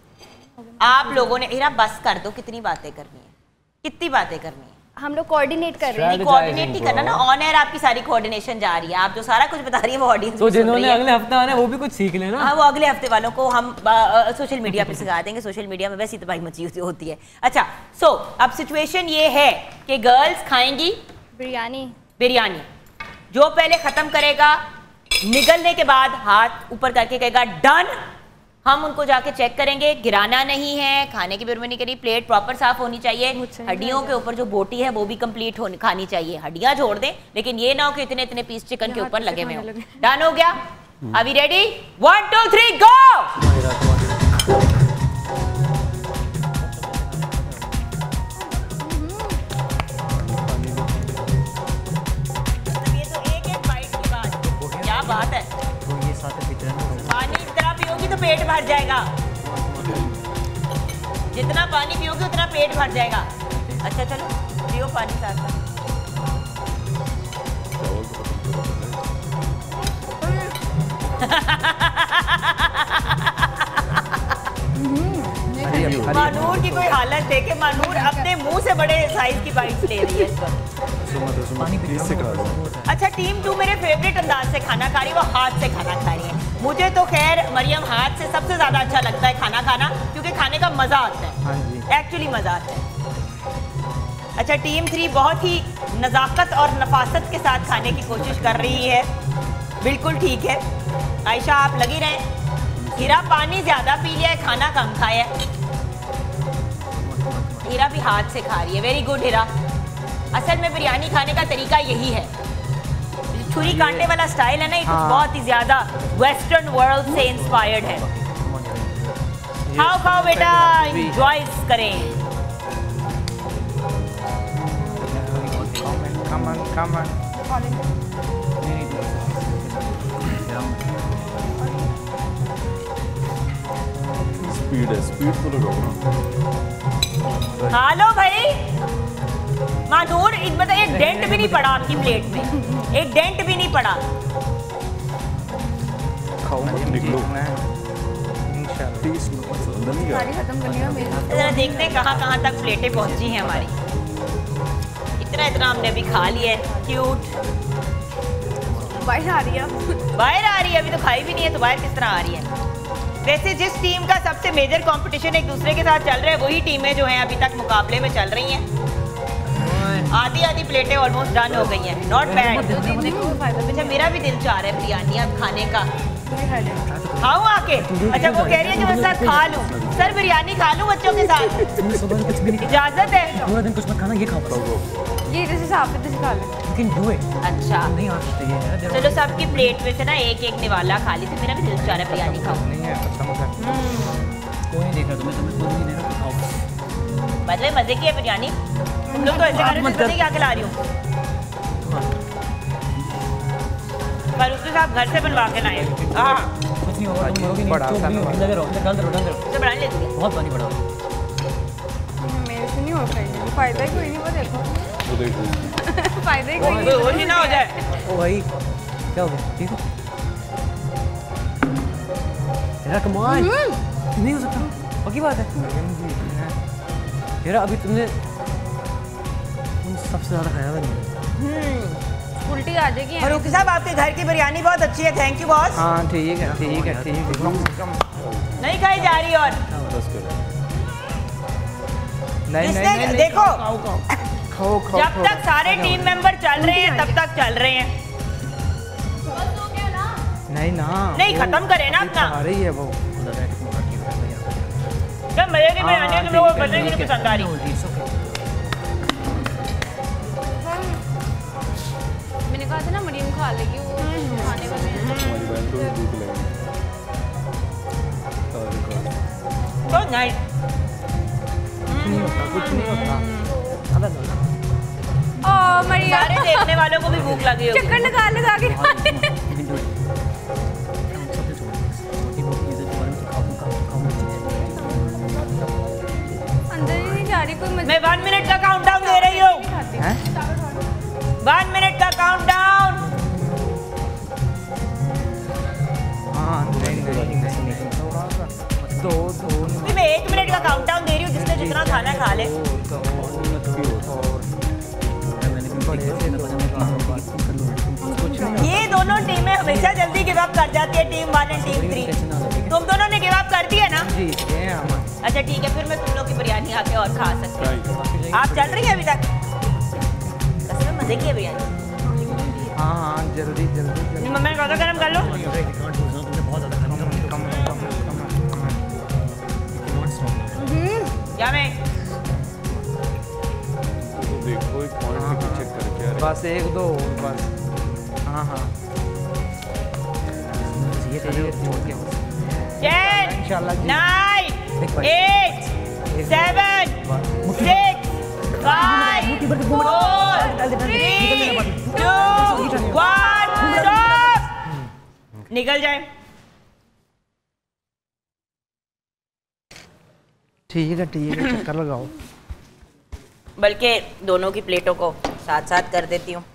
आप लोगों ने, इरा बस कर दो, कितनी बातें करनी है, कितनी बातें करनी है।
हम लोग कोऑर्डिनेट कर रहे हैं।
कोऑर्डिनेट नहीं करना ना, ऑन एयर आपकी सारी कोऑर्डिनेशन जा रही है। आप जो सारा कुछ बता रही है वो ऑडियंस
तो जिन्होंने अगले हफ्ते आना है वो भी कुछ सीख लेना।
हाँ, वो अगले हफ्ते वालों को हम सोशल मीडिया पे सिखा देंगे। सोशल मीडिया में वैसे तबाही मची होती है। अच्छा, सो अब सिचुएशन ये है कि गर्ल्स खाएंगी बिरयानी। जो पहले खत्म करेगा, निगलने के बाद हाथ ऊपर करके कहेगा डन। हम उनको जाके चेक करेंगे, गिराना नहीं है, खाने की बेरमनी करी, प्लेट प्रॉपर साफ होनी चाहिए। हड्डियों के ऊपर जो बोटी है वो भी कंप्लीट खानी चाहिए। हड्डियां छोड़ दें, लेकिन ये ना हो कि इतने इतने पीस चिकन के ऊपर लगे हुए हो। डन हो गया? अभी रेडी? 1 2 3 गो। ये तो एक बाइट की बात, क्या बात है। पानी इतना पियोगी तो पेट भर जाएगा, जितना पानी पियोगी उतना पेट भर जाएगा। अच्छा चलो पियो पानी साथ साथ। मानूर की कोई हालत देखे, मानूर अपने मुंह से बड़े साइज की बाइट्स ले रही है इस वक्त। अच्छा, टीम 2 मेरे फेवरेट अंदाज से खाना खा रही है, वो हाथ से खाना खा रही है। मुझे तो खैर मरियम हाथ से सबसे ज्यादा अच्छा लगता है खाना खाना, क्योंकि खाने का मजा आता है, एक्चुअली मजा आता है। अच्छा, टीम 3 बहुत ही नजाकत और नफासत के साथ खाने की कोशिश कर रही है। बिल्कुल ठीक है आयशा, आप लगी रहे। हीरा पानी ज्यादा पी लिया है, खाना कम खाया है। हीरा भी हाथ से खा रही है, वेरी गुड हीरा। असल में बिरयानी खाने का तरीका यही है, छुरी काटने वाला स्टाइल है ना, ये कुछ बहुत ही ज्यादा वेस्टर्न वर्ल्ड से इंस्पायर्ड है। खाओ खाओ बेटा, एंजॉय करें।
come on.
स्पीड है, स्पीड को लगाओ।
हेलो भाई मानूर, मतलब एक डेंट भी नहीं पड़ा आपकी प्लेट में, एक डेंट भी नहीं पड़ा।
निकलो।
सारी खत्म करनी है मेरी।
जरा देखते हैं कहाँ तक प्लेटें पहुंची हैं हमारी। इतना हमने अभी खा लिया है। क्यूट
बाहर आ रही है।
बाहर आ रही है, अभी तो खाई भी नहीं है तो बाहर किस तरह आ रही है। वैसे जिस टीम का सबसे मेजर कंपटीशन एक दूसरे के साथ चल रहा है वही टीमें जो हैं अभी तक मुकाबले में चल रही हैं। आधी प्लेटें ऑलमोस्ट डन हो गई हैं। Not bad. अच्छा मेरा भी दिल चाह रहा है बिरयानी अब खाने का। खाऊं आके? अच्छा वो कह रही है कि मैं साथ खा लूं। सर बिरयानी खा लूं बच्चों के साथ? इजाजत है?
पूरा दिन कुछ मत खाना, ये खाओ।
ये जैसे साफ है खा ले।
You can do it.
अच्छा
नहीं आ सकते ये है।
चलो सबकी प्लेट में से ना एक निवाला खा ली। तो मेरा भी दिल चाह रहा है बिरयानी खाऊं।
नहीं है, खत्म कर।
कोई नहीं देख रहा, तुम्हें कोई नहीं देख रहा, खाओ।
मतलब मजे की है बिरयानी। तुम लोग तो ऐसे कर रहे हो जैसे क्या खिला रही हूँ। पर उसके साथ घर से बनवा के लाए। हाँ
कुछ नहीं होगा, तुम मरोगे नहीं।
बड़ा
तो
सा
भी लगे रहो, डाल दो।
तो बना लेती है।
बहुत पानी पड़ा हुआ है।
मेरे से नहीं हो पाएगा। फायदा ही कोई नहीं, वो देखो।
वो देखो।
फायदा ही कोई नहीं।
वो नहीं ना हो जाए।
ओ भाई क्या हो गया? ठीक हो? तेरा कमाल नहीं हो सकता, पक्की बात है। तेरा अभी तुमने सबसे ज्यादा खाया है।
उल्टी आ जाएगी।
फरूक साहब आपके घर की बिरयानी बहुत अच्छी है। Thank you boss.
हाँ ठीक है।
नहीं खाई जा रही और
नहीं
देखो
खाओ
जब तक सारे टीम मेंबर चल रहे हैं तब तक चल रहे हैं।
नहीं ना,
नहीं खत्म करे ना अपना।
आ रही है वो।
जब मजे की बिरयानी तुम लोगों को बनने की पसंद आ रही।
मैंने कहा था ना मरीम खा लेगी, वो खाने वाले हैं।
हमारी बहन को भी भूख लगी।
तो नहीं
कुछ नहीं होता।
ओ मरिया,
सारे देखने वालों को भी भूख लगी होगी।
चक्कर लगा के अंदर ही नहीं जा रही कोई।
मैं 1 मिनट का काउंटडाउन दे रही हूँ। 1 मिनट का काउंटडाउन।
हाँ नहीं दो
मैं 1 मिनट का काउंटडाउन दे रही हूँ, जिसने जितना खाना खा ले। ये दोनों टीमें हमेशा जल्दी गिव अप कर जाती है, टीम 1 और टीम 3। तुम दोनों ने गिव अप कर दिया ना? अच्छा ठीक है, फिर मैं तुम लोग की बिरयानी आके और खा सकती हूँ। आप चल रही है अभी तक? कसम मजे की है बिरयानी।
हाँ जल्दी
मम्मी ने गरम कर लो। क्या मैं
देखो एक पॉइंट चेक करके यार।
बस 1-2 बस। हाँ
10 9 8 7 6 5 4 3 2 1 स्टॉप। निकल जाए।
ठीक है चक्कर लगाओ।
बल्कि दोनों की प्लेटों को साथ साथ कर देती हूँ।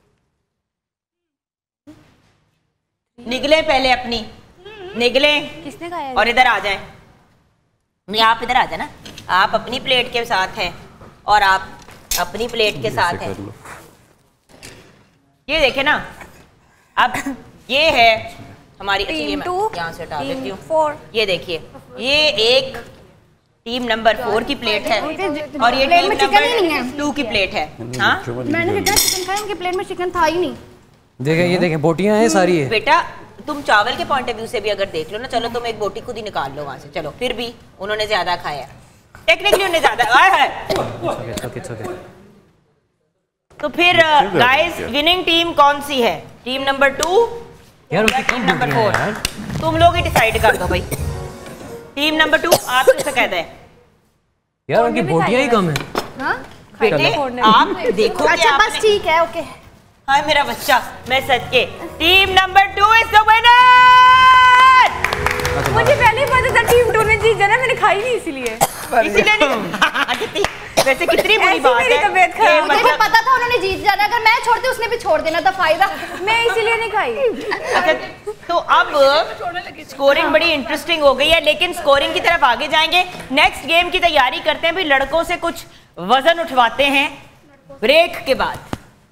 निकले पहले अपनी, निकले
किसने खाया?
और इधर आ जाए। नहीं आप इधर आ जाए ना। आप अपनी प्लेट के साथ हैं और आप अपनी प्लेट के साथ हैं। ये देखे ना, अब ये है हमारी। अच्छी ये मैं यहाँ से हटा देती हूँ।
4
ये देखिए, ये एक टीम नंबर 4 की प्लेट है और ये
प्लेट
टीम
में चिकन ही नहीं है।
नंबर 2 की प्लेट है। हाँ
मैंने जितना चिकन खाया उनकी प्लेट में चिकन था ही नहीं।
देखें ये देखें, बोटियां हैं सारी है।
बेटा तुम चावल के पॉइंट ऑफ व्यू से भी अगर देख लो ना, चलो तुम एक बोटी खुद ही निकाल लो वहां से। चलो फिर भी उन्होंने ज्यादा खाया, टेक्निकली उन्होंने ज्यादा है। तो फिर गाइस विनिंग टीम कौन सी है? टीम नंबर 2 या टीम नंबर 4? तुम लोग ही डिसाइड कर दो भाई। टीम नंबर 2 आप किसे कहते हैं?
यार उनकी बोटियां ही कम है।
हाँ
बेटे आप देखो
अच्छा बस ठीक है, ओके।
हाय मेरा बच्चा, मैं सच के team number 2 is the winner.
मुझे पहले ही पता था टीम 2 ने जीत जाना, मैंने खाई नहीं इसीलिए
नहीं। वैसे कितनी बुरी बात है,
तबीयत खराब।
मुझे पता था उन्होंने जीत जाना, अगर मैं छोड़ती उसने भी छोड़ देना था, फायदा
मैं इसीलिए नहीं खाई।
अच्छा, तो अब स्कोरिंग बड़ी इंटरेस्टिंग हो गई है, लेकिन स्कोरिंग की तरफ आगे जाएंगे। नेक्स्ट गेम की तैयारी करते हैं, भी लड़कों से कुछ वजन उठवाते हैं ब्रेक के बाद।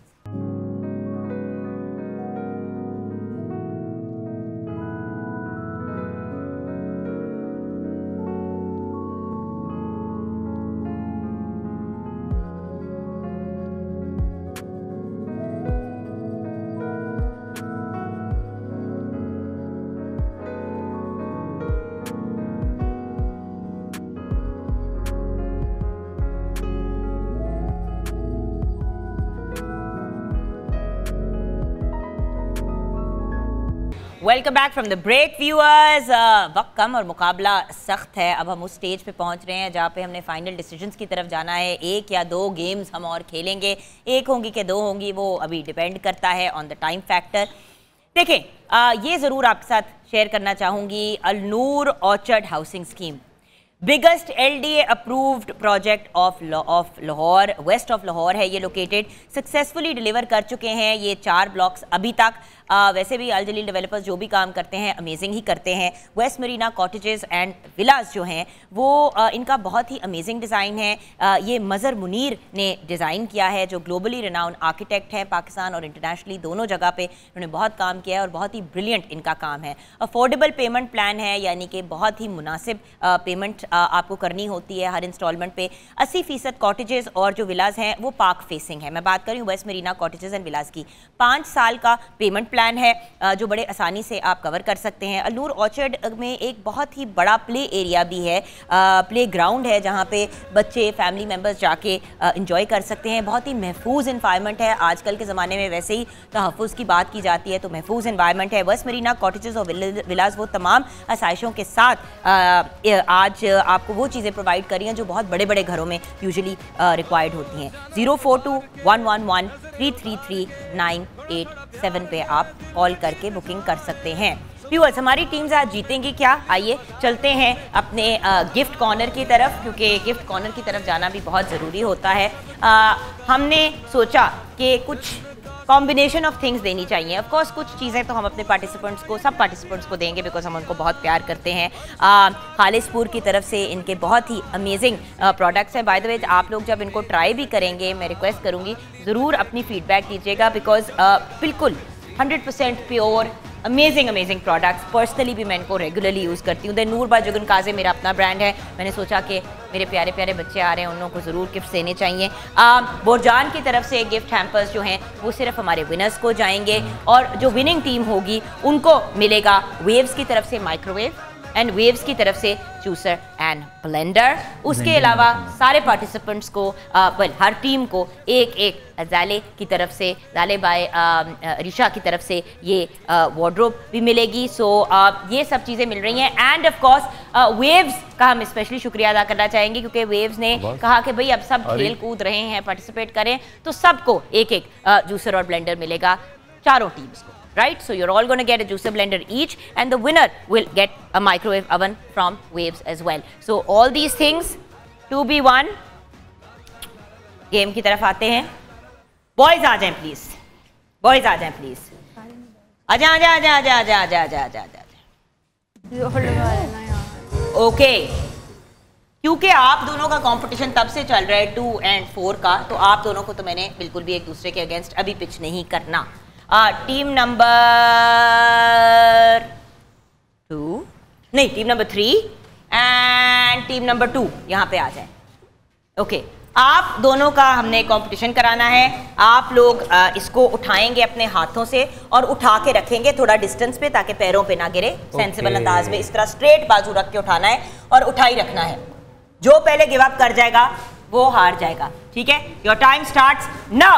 Welcome back from the break viewers. वक्त कम और मुकाबला सख्त है। अब हम उस स्टेज पे पहुंच रहे हैं जहाँ पे हमने फाइनल डिसीजंस की तरफ जाना है। 1 या 2 गेम्स हम और खेलेंगे, 1 होंगी कि 2 होंगी वो अभी डिपेंड करता है ऑन द टाइम फैक्टर। देखें, ये ज़रूर आपके साथ शेयर करना चाहूँगी, Al-Noor orchard housing scheme, biggest LDA approved project of Lahore, west of Lahore है ये लोकेटेड। सक्सेसफुली डिलीवर कर चुके हैं ये 4 ब्लॉक्स अभी तक। वैसे भी अल जलील डेवलपर्स जो भी काम करते हैं अमेजिंग ही करते हैं। West marina cottages and villas जो हैं वो इनका बहुत ही अमेजिंग डिज़ाइन है। ये मज़र मुनीर ने डिज़ाइन किया है, जो ग्लोबली रिनाउंड आर्किटेक्ट है, पाकिस्तान और इंटरनेशनली दोनों जगह पे उन्होंने बहुत काम किया है और बहुत ही ब्रिलियंट इनका काम है। अफोर्डेबल पेमेंट प्लान है, यानी कि बहुत ही मुनासिब पेमेंट आपको करनी होती है हर इंस्टॉलमेंट पे। 80% कॉटेजेस और जो विलास हैं वो पार्क फेसिंग है। मैं बात कर रही हूँ west marina cottages and villas की। 5 साल का पेमेंट प्लान है जो बड़े आसानी से आप कवर कर सकते हैं। अल-नूर ऑर्चर्ड में एक बहुत ही बड़ा प्ले एरिया भी है, प्ले ग्राउंड है जहाँ पे बच्चे फैमिली मेम्बर्स जाके इंजॉय कर सकते हैं। बहुत ही महफूज इन्वायरमेंट है। आजकल के ज़माने में वैसे ही तहफ़्फ़ुज़ की बात की जाती है, तो महफूज इन्वायरमेंट है। वेस्ट मरीना कॉटेजेस और विलास वो तमाम आसाइशों के साथ आज आपको वो चीज़ें प्रोवाइड करी हैं जो बहुत बड़े बड़े घरों में यूजुअली रिक्वायर्ड होती हैं। 042-111-333-987 पे आप कॉल करके बुकिंग कर सकते हैं। व्यूअर्स, हमारी टीम्स आज जीतेंगी क्या? आइए चलते हैं अपने गिफ्ट कॉर्नर की तरफ, क्योंकि गिफ्ट कॉर्नर की तरफ जाना भी बहुत ज़रूरी होता है। हमने सोचा कि कुछ कॉम्बिनेशन ऑफ थिंग्स देनी चाहिए। ऑफ कोर्स कुछ चीज़ें तो हम अपने पार्टिसिपेंट्स को, सब पार्टिसिपेंट्स को देंगे, बिकॉज हम उनको बहुत प्यार करते हैं। खालिसपुर की तरफ से इनके बहुत ही अमेजिंग प्रोडक्ट्स हैं। बाय द वे, आप लोग जब इनको ट्राई भी करेंगे, मैं रिक्वेस्ट करूँगी ज़रूर अपनी फीडबैक दीजिएगा, बिकॉज बिल्कुल 100% प्योर अमेजिंग प्रोडक्ट्स। पर्सनली भी मैं इनको रेगुलरली यूज़ करती हूँ। नूर बाय जुगन काज़े मेरा अपना ब्रांड है। मैंने सोचा कि मेरे प्यारे प्यारे बच्चे आ रहे हैं, उन लोगों को ज़रूर गिफ्ट देने चाहिए। बोरजान की तरफ से गिफ्ट हैम्पर्स जो हैं वो सिर्फ हमारे विनर्स को जाएंगे, और जो विनिंग टीम होगी उनको मिलेगा वेव्स की तरफ से माइक्रोवेव एंड वेव्स की तरफ से जूसर एंड ब्लेंडर। उसके अलावा सारे पार्टिसिपेंट्स को हर टीम को एक ज़ाले की तरफ से, ज़ाले बाय रिशा की तरफ से ये वार्डरोब भी मिलेगी। सो ये सब चीज़ें मिल रही हैं। एंड ऑफ कोर्स वेव्स का हम स्पेशली शुक्रिया अदा करना चाहेंगे, क्योंकि वेव्स ने कहा कि भाई अब सब खेल कूद रहे हैं, पार्टिसिपेट करें, तो सबको एक जूसर और ब्लेंडर मिलेगा, चारों टीम्स को। Right, so you're all going to get a juicer blender each, and the winner will get a microwave oven from Waves as well. So all these things 2v1 game की तरफ आते हैं। Boys आ जाएं please, boys आ जाएं please, आजा आजा आजा आजा आजा आजा आजा आजा आजा। ओके, क्योंकि आप दोनों का कंपटीशन तब से चल रहा है 2 और 4 का, तो आप दोनों को तो मैंने बिल्कुल भी एक दूसरे के अगेंस्ट अभी पिच नहीं करना। टीम नंबर 2 नहीं, team number 3 and team number 2 यहाँ पे आ जाए। ओके, आप दोनों का हमने कंपटीशन कराना है। आप लोग इसको उठाएंगे अपने हाथों से और उठा के रखेंगे थोड़ा डिस्टेंस पे, ताकि पैरों पे ना गिरे। सेंसिबल अंदाज में इस तरह स्ट्रेट बाजू रख के उठाना है और उठा ही रखना है। जो पहले गिव अप कर जाएगा वो हार जाएगा, ठीक है? Your time starts now.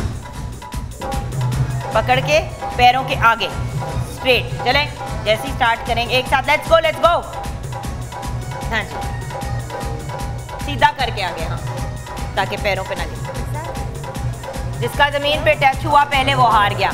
पकड़ के पैरों के आगे स्ट्रेट चलें। जैसे ही स्टार्ट करेंगे एक साथ, लेट्स गो लेट्स गो। हाँ जी, सीधा करके आगे। हाँ, ताकि पैरों पे ना गिरे। जिसका जमीन पे टच हुआ पहले वो हार गया।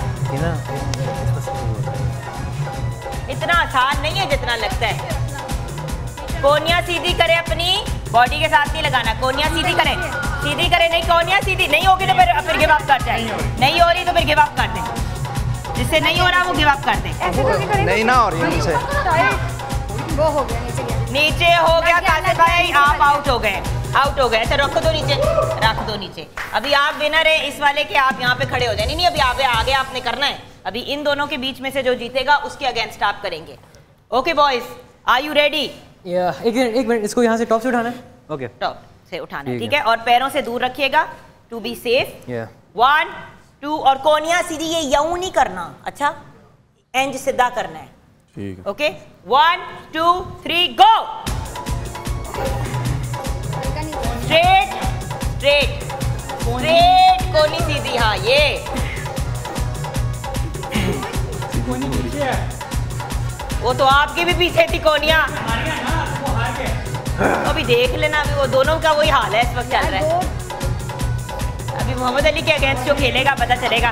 इतना आसान नहीं है जितना लगता है। कोनिया सीधी करे, अपनी बॉडी के साथ नहीं लगाना। कोनिया सीधी करे, सीधी करे। नहीं कोनिया सीधी नहीं होगी तो फिर गिव अप कर जाए। नहीं हो रही तो फिर गिव अप कर दे। जिससे नहीं हो रहा वो गिव अप कर दे।
नहीं ना हो रही मुझसे।
वो हो गया, नीचे गया।
नीचे हो गया कासिफ भाई, आप आउट हो गए। आउट हो गए। अच्छा रख दो नीचे, रख दो नीचे। अभी आप विनर है इस वाले के, आप यहाँ पे खड़े हो जाए। नहीं अभी आगे आपने करना है। अभी इन दोनों के बीच में से जो जीतेगा उसके अगेंस्ट आप करेंगे। Okay boys, are you ready?
एक मिनट, इसको यहाँ से टॉप से उठाना है।
ओके,
टॉप से उठाना है, ठीक है। और पैरों से दूर रखिएगा टू बी सेफ। 1 2 और कोनिया सीधी, ये यूं नहीं करना। अच्छा एंज सीधा करना है,
ठीक है।
Okay 1 2 3 go. Straight straight straight, कोनी सीधी। हाँ ये वो तो आपकी भी पीछे थी कोनिया। अभी देख लेना, अभी वो दोनों का वही हाल है इस वक्त चल रहा है। अभी मोहम्मद अली के अगेंस्ट जो खेलेगा पता चलेगा।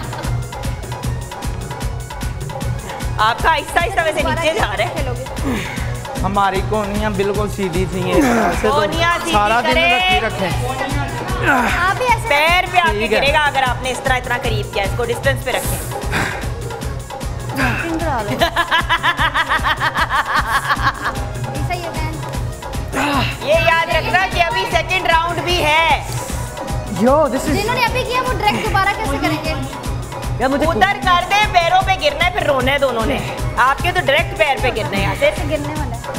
आपका आहिस्ता आहिस्ता वैसे नीचे जा रहा है।
हमारी कोनियां बिल्कुल सीधी थी।
कोनियां सीधी
सारा दिन
करे।
रखे
आप भी ऐसे
पैर पे आपके गिरेगा अगर आपने इस तरह इतना करीब किया। इसको डिस्टेंस पे रखें। ये याद रखना कि अभी सेकंड राउंड भी है।
जिन्होंने अभी किया वो डायरेक्ट दोबारा कैसे करेंगे?
उधर कर दे, पैरों पे गिरना है, फिर रोना है दोनों ने। आपके तो डायरेक्ट पैर पे गिरना है। यहाँ से
गिरने वाला है।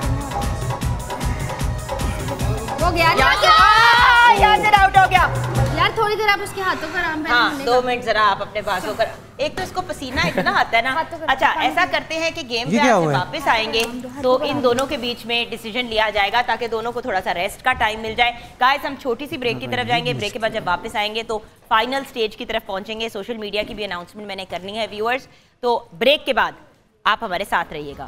वो गया
यहाँ से आउट हो गया।
यार थोड़ी देर आप उसके हाथों पर आराम
हाँ 2 मिनट जरा आप अपने पास होकर। एक तो इसको पसीना इतना आता है ना। अच्छा ऐसा करते हैं कि गेम पे आप वापस आएंगे तो इन दोनों के बीच में डिसीजन लिया जाएगा ताकि दोनों को थोड़ा सा रेस्ट का टाइम मिल जाए। गाइस हम छोटी सी ब्रेक की तरफ जाएंगे। ब्रेक के बाद जब वापस आएंगे तो फाइनल स्टेज की तरफ पहुंचेंगे। सोशल मीडिया की भी अनाउंसमेंट मैंने करनी है व्यूअर्स, तो ब्रेक के बाद आप हमारे साथ रहिएगा।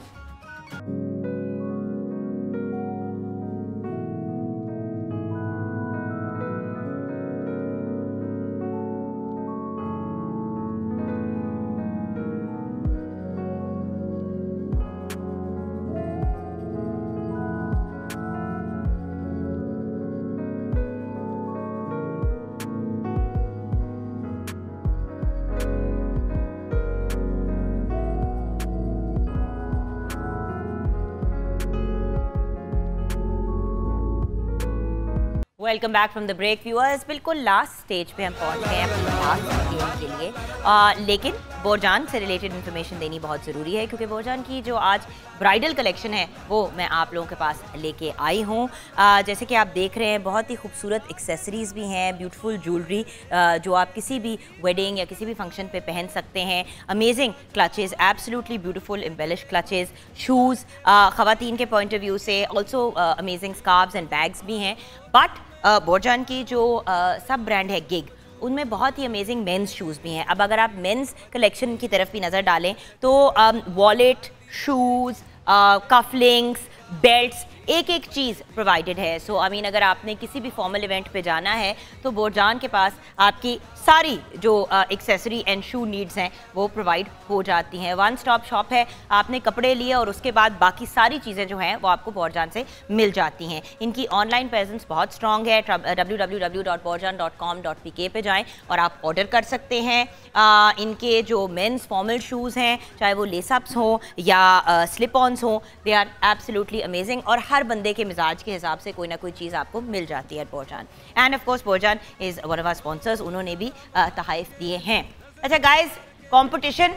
Welcome back from the break viewers. बिल्कुल लास्ट स्टेज पे हम पहुंच गए हैं अपनी लास्ट गेम के लिए। लेकिन बोरजान से रिलेटेड इन्फॉर्मेशन देनी बहुत ज़रूरी है क्योंकि बोरजान की जो आज ब्राइडल कलेक्शन है वो मैं आप लोगों के पास लेके आई हूँ। जैसे कि आप देख रहे हैं बहुत ही खूबसूरत एक्सेसरीज़ भी हैं, ब्यूटीफुल ज्वेलरी जो आप किसी भी वेडिंग या किसी भी फंक्शन पे पहन सकते हैं। Amazing clutches, absolutely beautiful embellish clutches, shoes ख़वातीन के पॉइंट ऑफ व्यू से, also amazing scarves and bags भी हैं। बट बोरजान की जो सब ब्रांड है गिग, उनमें बहुत ही अमेजिंग मेंस शूज़ भी हैं। अब अगर आप मेंस कलेक्शन की तरफ भी नज़र डालें तो वॉलेट, शूज़, कफलिंग्स, बेल्ट्स, एक एक चीज़ प्रोवाइडेड है। सो आई मीन अगर आपने किसी भी फॉर्मल इवेंट पे जाना है तो बोरजान के पास आपकी सारी जो एक्सेसरी एंड शू नीड्स हैं वो प्रोवाइड हो जाती हैं। वन स्टॉप शॉप है, आपने कपड़े लिए और उसके बाद बाकी सारी चीज़ें जो हैं वो आपको बोरजान से मिल जाती हैं। इनकी ऑनलाइन प्रेजेंस बहुत स्ट्रॉन्ग है। www.borjan.com.pk पे जाएं और आप ऑर्डर कर सकते हैं। इनके जो मेंस फॉर्मल शूज़ हैं, चाहे वो लेसअप्स हों या स्लिप ऑन्स हों, दे आर एब्सोल्युटली अमेजिंग और हर बंदे के मिजाज के हिसाब से कोई ना कोई चीज़ आपको मिल जाती है Borjan. And of course Borjan is one of our sponsors, उन्होंने भी तहफ़ दिए हैं। अच्छा गाइस, कंपटीशन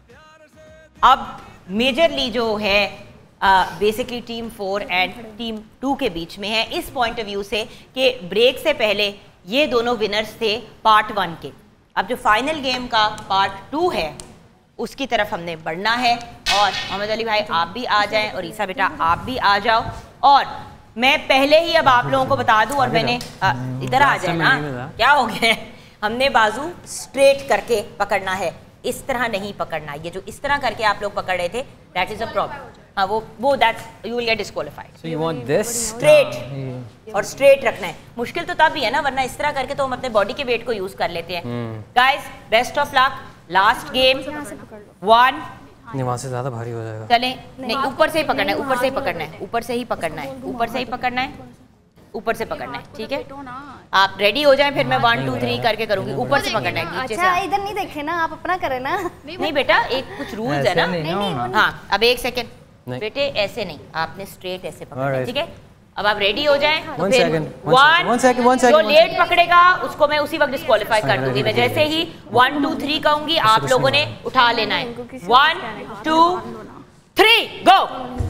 अब मेजरली जो है बेसिकली टीम 4 एंड टीम 2 के बीच में है, इस पॉइंट ऑफ व्यू से कि ब्रेक से पहले ये दोनों विनर्स थे पार्ट 1 के। अब जो फाइनल गेम का पार्ट 2 है उसकी तरफ हमने बढ़ना है और मोहम्मद अली भाई आप भी आ जाएं और ईसा बेटा आप भी आ जाओ। और मैं पहले ही अब आप लोगों को बता दूं, और मैंने इधर आ जाए ना, क्या हो गया, हमने बाजू स्ट्रेट करके पकड़ना है, इस तरह नहीं पकड़ना। ये जो इस तरह करके आप लोग पकड़ रहे थे दैट इज अ प्रॉब्लम। हाँ वो that's you will get disqualified.
So you want this?
Straight और स्ट्रेट रखना है। मुश्किल तो तब ही है ना, वरना इस तरह करके तो हम अपने बॉडी के वेट को यूज कर लेते हैं। Guys best of luck, last game 1।
नहीं वहाँ से ज़्यादा भारी हो जाएगा।
चलें, नहीं ऊपर से ही पकड़ना है, ऊपर से ही पकड़ना है, ऊपर से ही पकड़ना है, ऊपर से ही पकड़ना है, ऊपर से पकड़ना है, ठीक है? आप रेडी हो जाएं, फिर मैं 1 2 3 करके करूंगी। ऊपर से पकड़ना है, नीचे से।
अच्छा इधर नहीं देखे ना, आप अपना करें ना।
नहीं बेटा, एक कुछ रूल्स है ना। हाँ अब 1 सेकंड बेटे, ऐसे नहीं, आपने स्ट्रेट ऐसे पकड़ना है, ठीक है? अब आप रेडी हो जाएं तो
One
फिर
second,
जो लेट पकड़ेगा उसको मैं उसी वक्त डिस्क्वालीफाई कर दूंगी। मैं जैसे ही 1 2 3 कहूंगी, आप लोगों ने उठा लेना है। 1 2 3 गो।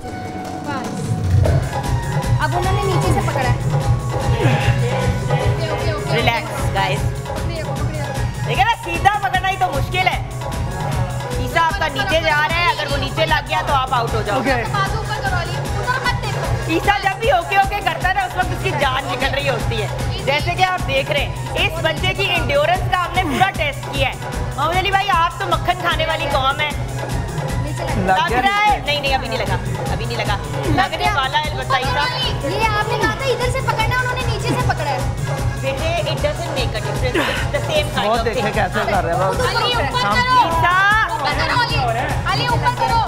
अब उन्होंने नीचे से पकड़ा है।
रिलैक्स गाइस, देखिए ना, सीधा पकड़ना ही तो मुश्किल है। ईसा आपका नीचे जा रहा है, अगर वो नीचे लग गया तो आप आउट हो जाओगे। ईसा जब भी ओके ओके करता है ना, उस वक्त उसकी जान निकल रही होती है। जैसे कि आप देख रहे हैं, इस बच्चे की एंड्योरेंस का हमने पूरा टेस्ट किया है। मोहम्मद अली भाई, आप तो मक्खन खाने वाली कौम है। लग रहा है? नहीं अभी नहीं लगा, अभी नहीं लगा, लगने वाला है। ईसा
ये आपने कहा था इधर से पकड़ना, उन्होंने नीचे से पकड़ा है।
बेटे it doesn't make a difference, it's the same kind of thing.
देखे कैसे कर रहे हैं
अली ऊपर करो,
ईसा
अली ऊपर करो,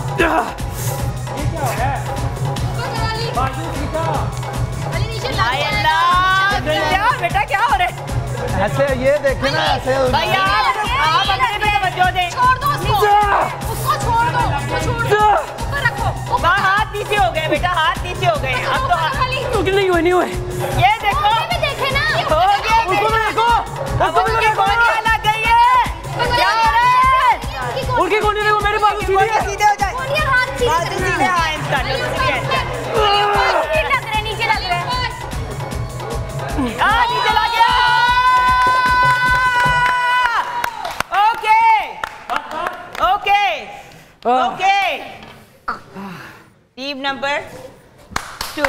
अली नीचे लग
हाय अल्लाह, क्या बेटा क्या हो रहा है?
ऐसे ये देखे ना, ऐसे
भाई आप अपने पे तवज्जो दें।
छोड़ दो उसको छोड़ दो, ऊपर रखो।
हाथ नीचे हो गए बेटा, हाथ नीचे हो गए। अब तो
नहीं हुए
ये देखो,
देखे ना,
हो गया। अब उनकी गोलियां लग गई है, क्या हो रहा है?
उनकी गोली देखो, मेरे पास सीधे
सीधे हो जाए,
गोलियां हाथ सीधे
सीधे आयन कर लो, सीधे लग रहे, नीचे लग रहे, नीचे लग गया। ओके टीम नंबर 2,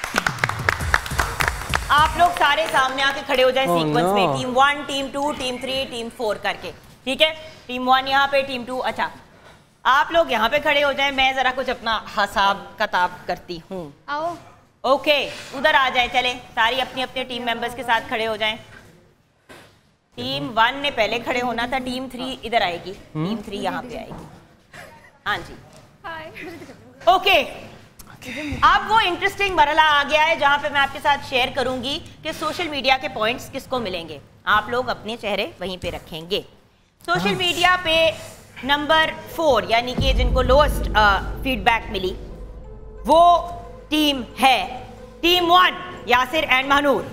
आप लोग सारे सामने आके खड़े हो जाए सीक्वेंस में। टीम 1, टीम 2, टीम 3, टीम 4 करके, ठीक है? टीम 1 यहाँ पे, टीम 2, अच्छा आप लोग यहाँ पे खड़े हो जाए। मैं जरा कुछ अपना हिसाब किताब करती हूँ।
आओ
ओके उधर आ जाए, चले सारी अपनी अपने टीम मेंबर्स के साथ खड़े हो जाएं। टीम 1 ने पहले खड़े होना था, टीम 3 इधर आएगी, टीम 3 यहाँ पे आएगी। हाँ जी, ओके अब वो इंटरेस्टिंग मरहला आ गया है जहां पे मैं आपके साथ शेयर करूंगी कि सोशल मीडिया के पॉइंट्स किसको मिलेंगे। आप लोग अपने चेहरे वहीं पे रखेंगे। सोशल मीडिया पे नंबर 4 यानी कि जिनको लोएस्ट फीडबैक मिली वो टीम है team 1 Yasir and Mahnoor.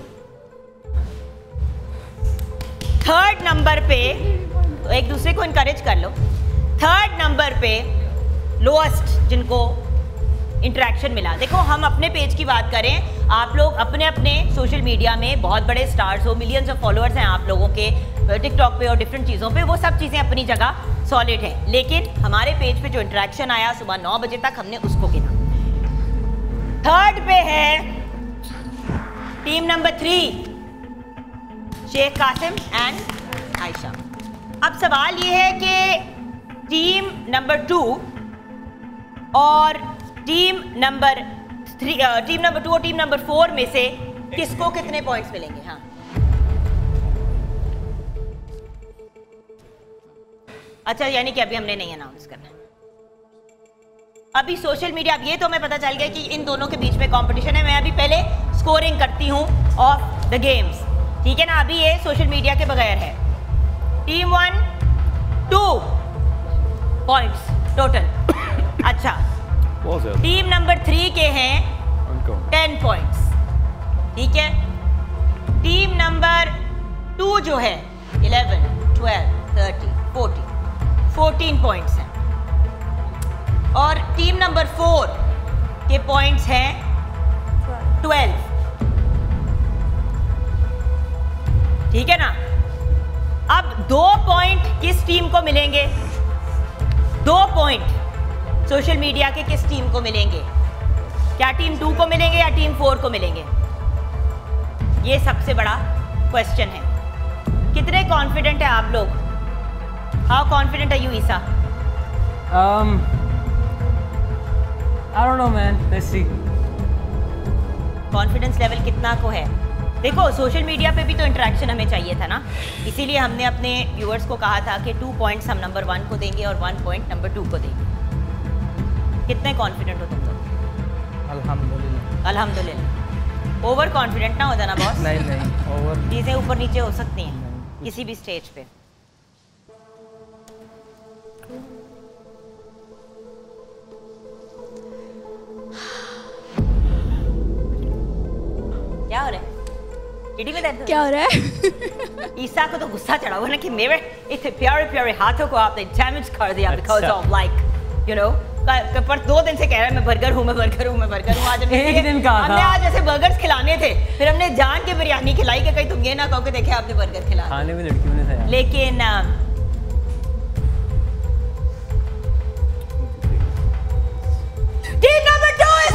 Third number पे, तो एक दूसरे को इनकरेज कर लो। थर्ड नंबर पे लोएस्ट जिनको इंटरेक्शन मिला। देखो हम अपने पेज की बात करें, आप लोग अपने अपने सोशल मीडिया में बहुत बड़े स्टार्स हो, मिलियंस ऑफ फॉलोअर्स हैं आप लोगों के टिकटॉक पे और डिफरेंट चीज़ों पे, वो सब चीज़ें अपनी जगह सॉलिड है। लेकिन हमारे पेज पे जो इंटरेक्शन आया सुबह 9 बजे तक, हमने उसको गिना। थर्ड पे है team number 3 Sheikh Qasim and Ayesha. अब सवाल ये है कि टीम नंबर 2 और टीम नंबर 2 और टीम नंबर 4 में से किसको कितने पॉइंट्स मिलेंगे? हाँ अच्छा, यानी कि अभी हमने नहीं अनाउंस करना, अभी सोशल मीडिया। अब ये तो हमें पता चल गया कि इन दोनों के बीच में कंपटीशन है। मैं अभी पहले स्कोरिंग करती हूँ ऑफ द गेम्स, ठीक है ना? अभी ये सोशल मीडिया के बगैर है। Team 1 2 points total. अच्छा, टीम नंबर 3 के हैं 10 पॉइंट्स, ठीक है? टीम नंबर 2 जो है 11 12 13 14 पॉइंट्स हैं, और टीम नंबर 4 के पॉइंट्स हैं 12, ठीक है ना? अब 2 पॉइंट किस टीम को मिलेंगे? 2 पॉइंट सोशल मीडिया के किस टीम को मिलेंगे? क्या टीम 2 को मिलेंगे या टीम 4 को मिलेंगे? ये सबसे बड़ा क्वेश्चन है। कितने कॉन्फिडेंट है आप लोग? How confident are you Isa?
I don't know man, let's see.
Confidence level कितना को है? देखो सोशल मीडिया पे भी तो इंटरेक्शन हमें चाहिए था ना, इसीलिए हमने अपने व्यूअर्स को कहा था कि 2 पॉइंट्स हम नंबर 1 को देंगे और 1 पॉइंट नंबर 2 को देंगे। कितने कॉन्फिडेंट हो तुम लोग?
अल्हम्दुलिल्लाह।
अल्हम्दुलिल्लाह। ओवर कॉन्फिडेंट ना हो जाना बॉस।
नहीं ओवर
चीज़ें ऊपर नीचे हो सकती हैं किसी भी स्टेज पे। क्या हो रहा है? किडी में दर्द?
क्या हो रहा है?
ईसा को तो गुस्सा चढ़ा हुआ ना कि मेरे इतने प्यारे प्यारे हाथों को आपने डैमेज कर दिया because of like you know. पर 2 दिन से कह रहा है मैं बर्गर हूँ, मैं बर्गर हूँ, मैं बर्गर हूँ। आज
एक दिन कहा था
हमने आज ऐसे बर्गर्स खिलाने थे, फिर हमने जान के बिरयानी खिलाई कि कहीं तुम ये ना कहो कि देखे आपने बर्गर खिला।
खाने में लड़कियों ने था यार।
लेकिन team number 2 is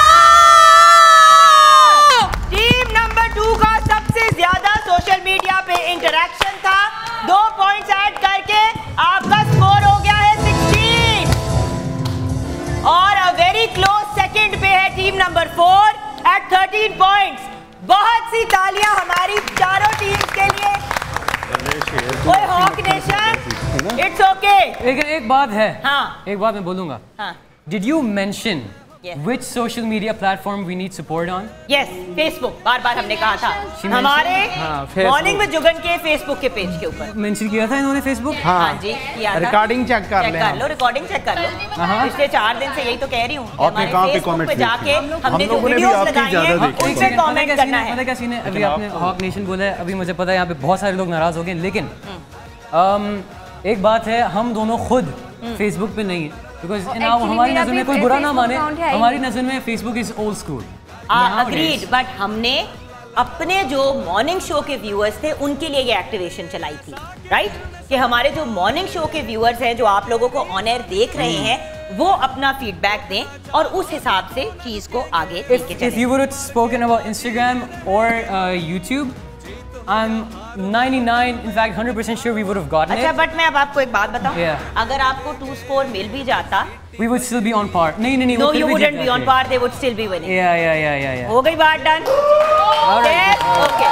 team number 2 का सबसे ज्यादा सोशल मीडिया पे इंटरेक्शन था। 2 पॉइंट्स ऐड करके आपका स्कोर हो गया है 16 और अ वेरी क्लोज सेकंड पे है टीम नंबर 4 एट 13 पॉइंट्स। बहुत सी तालियां हमारी चारों टीम्स के लिए। ओए हॉक नेशन, इट्स ओके।
लेकिन एक बात है,
हाँ।
एक बात मैं बोलूंगा।
हाँ।
Did you mention
Yes.
which social media platform we need support on?
यस, फेसबुक बार बार हमने कहा था
She
हमारे
हाँ, Facebook।
मॉर्निंग में जुगन के फेसबुक के पेज के ऊपर।
मेंशन किया था इन्होंने फेसबुक।
हाँ जी किया था।
रिकॉर्डिंग चेक कर ले
लो, रिकॉर्डिंग चेक कर लो। पिछले 4 दिन से यही तो कह रही हूँ।
आपने कहाँ पे कमेंट्स
पे जाके हमने जो
लोगों ने भी
वीडियोस
आपकी
लगाई
ज्यादा
हैं
देखी।
उन पे कमेंट करना
पता
है।
क्या सीन है? अभी आपने हॉक नेशन बोला है, अभी मुझे पता है यहाँ पे बहुत सारे लोग नाराज हो गए, लेकिन एक बात है, हम दोनों खुद फेसबुक पे नहीं है बिकॉज हमारी नजर में कोई बुरा ना माने, हमारी नजर में Facebook is old school.
Agreed, but हमने अपने जो मॉर्निंग शो के व्यूअर्स थे उनके लिए ये एक्टिवेशन चलाई थी, राइट? कि हमारे जो मॉर्निंग शो के व्यूअर्स हैं जो आप लोगों को ऑन एयर देख रहे हैं वो अपना फीडबैक दें और उस हिसाब से चीज को आगे लेके चलें।
If you would have spoken about Instagram or YouTube, I'm 99, in fact 100% sure we would have gotten
अच्छा,
it.
बट मैं अब आपको एक बात बताऊं,
Yeah.
अगर आपको 2 स्कोर मिल भी जाता,
We would still be on par. नहीं
no you wouldn't be on par, they would still be winning.
Yeah.
हो गई बात डन? ओके।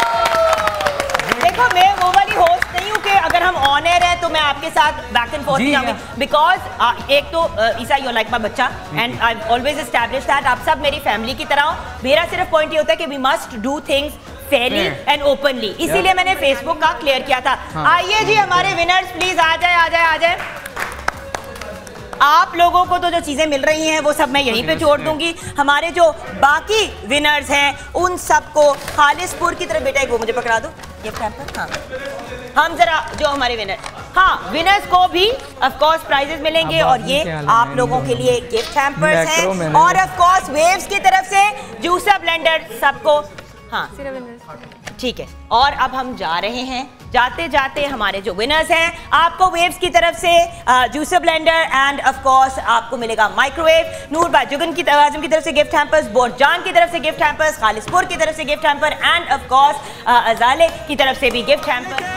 देखो मैं वो वाली होस्ट नहीं हूँ कि अगर हम ऑन एयर है तो मैं आपके साथ बैक एंड फोर्थ
जी,
जाऊंगी, बिकॉज एक तो ईसा यू लाइक माय बच्चा and I always establish that आप सब मेरी फैमिली की तरह हो। मेरा सिर्फ पॉइंट ये होता है कि we must do things fairly and openly, इसीलिए मैंने फेसबुक का क्लियर किया था। आइए जी हमारे विनर्स प्लीज आ जाए। आप लोगों को तो जो चीजें मिल रही हैं वो सब मैं यहीं पे छोड़ दूंगी। हमारे जो बाकी विनर्स हैं उन सबको खालिसपुर की तरफ, बेटा एक वो मुझे पकड़ा दो गिफ्ट हैम्पर। हाँ, हम जरा जो हमारे विनर, हाँ विनर्स को भी ऑफ कोर्स प्राइजेस मिलेंगे और ये आप लोगों के लिए गिफ्ट हैम्पर्स हैं और ऑफ कोर्स वेव्स की तरफ से जूसर ब्लेंडर सबको। हाँ ठीक है, और अब हम जा रहे हैं, जाते जाते हमारे जो विनर्स हैं आपको वेव्स की तरफ से juicer blender and of course आपको मिलेगा माइक्रोवेव, नूर बाय जुगन की आजम की तरफ से गिफ्ट हैम्पर्स, बोरजान की तरफ से गिफ्ट हैम्पर्स, खालिसपुर की तरफ से gift hamper and of course अजाले की तरफ से भी गिफ्ट हैम्पर।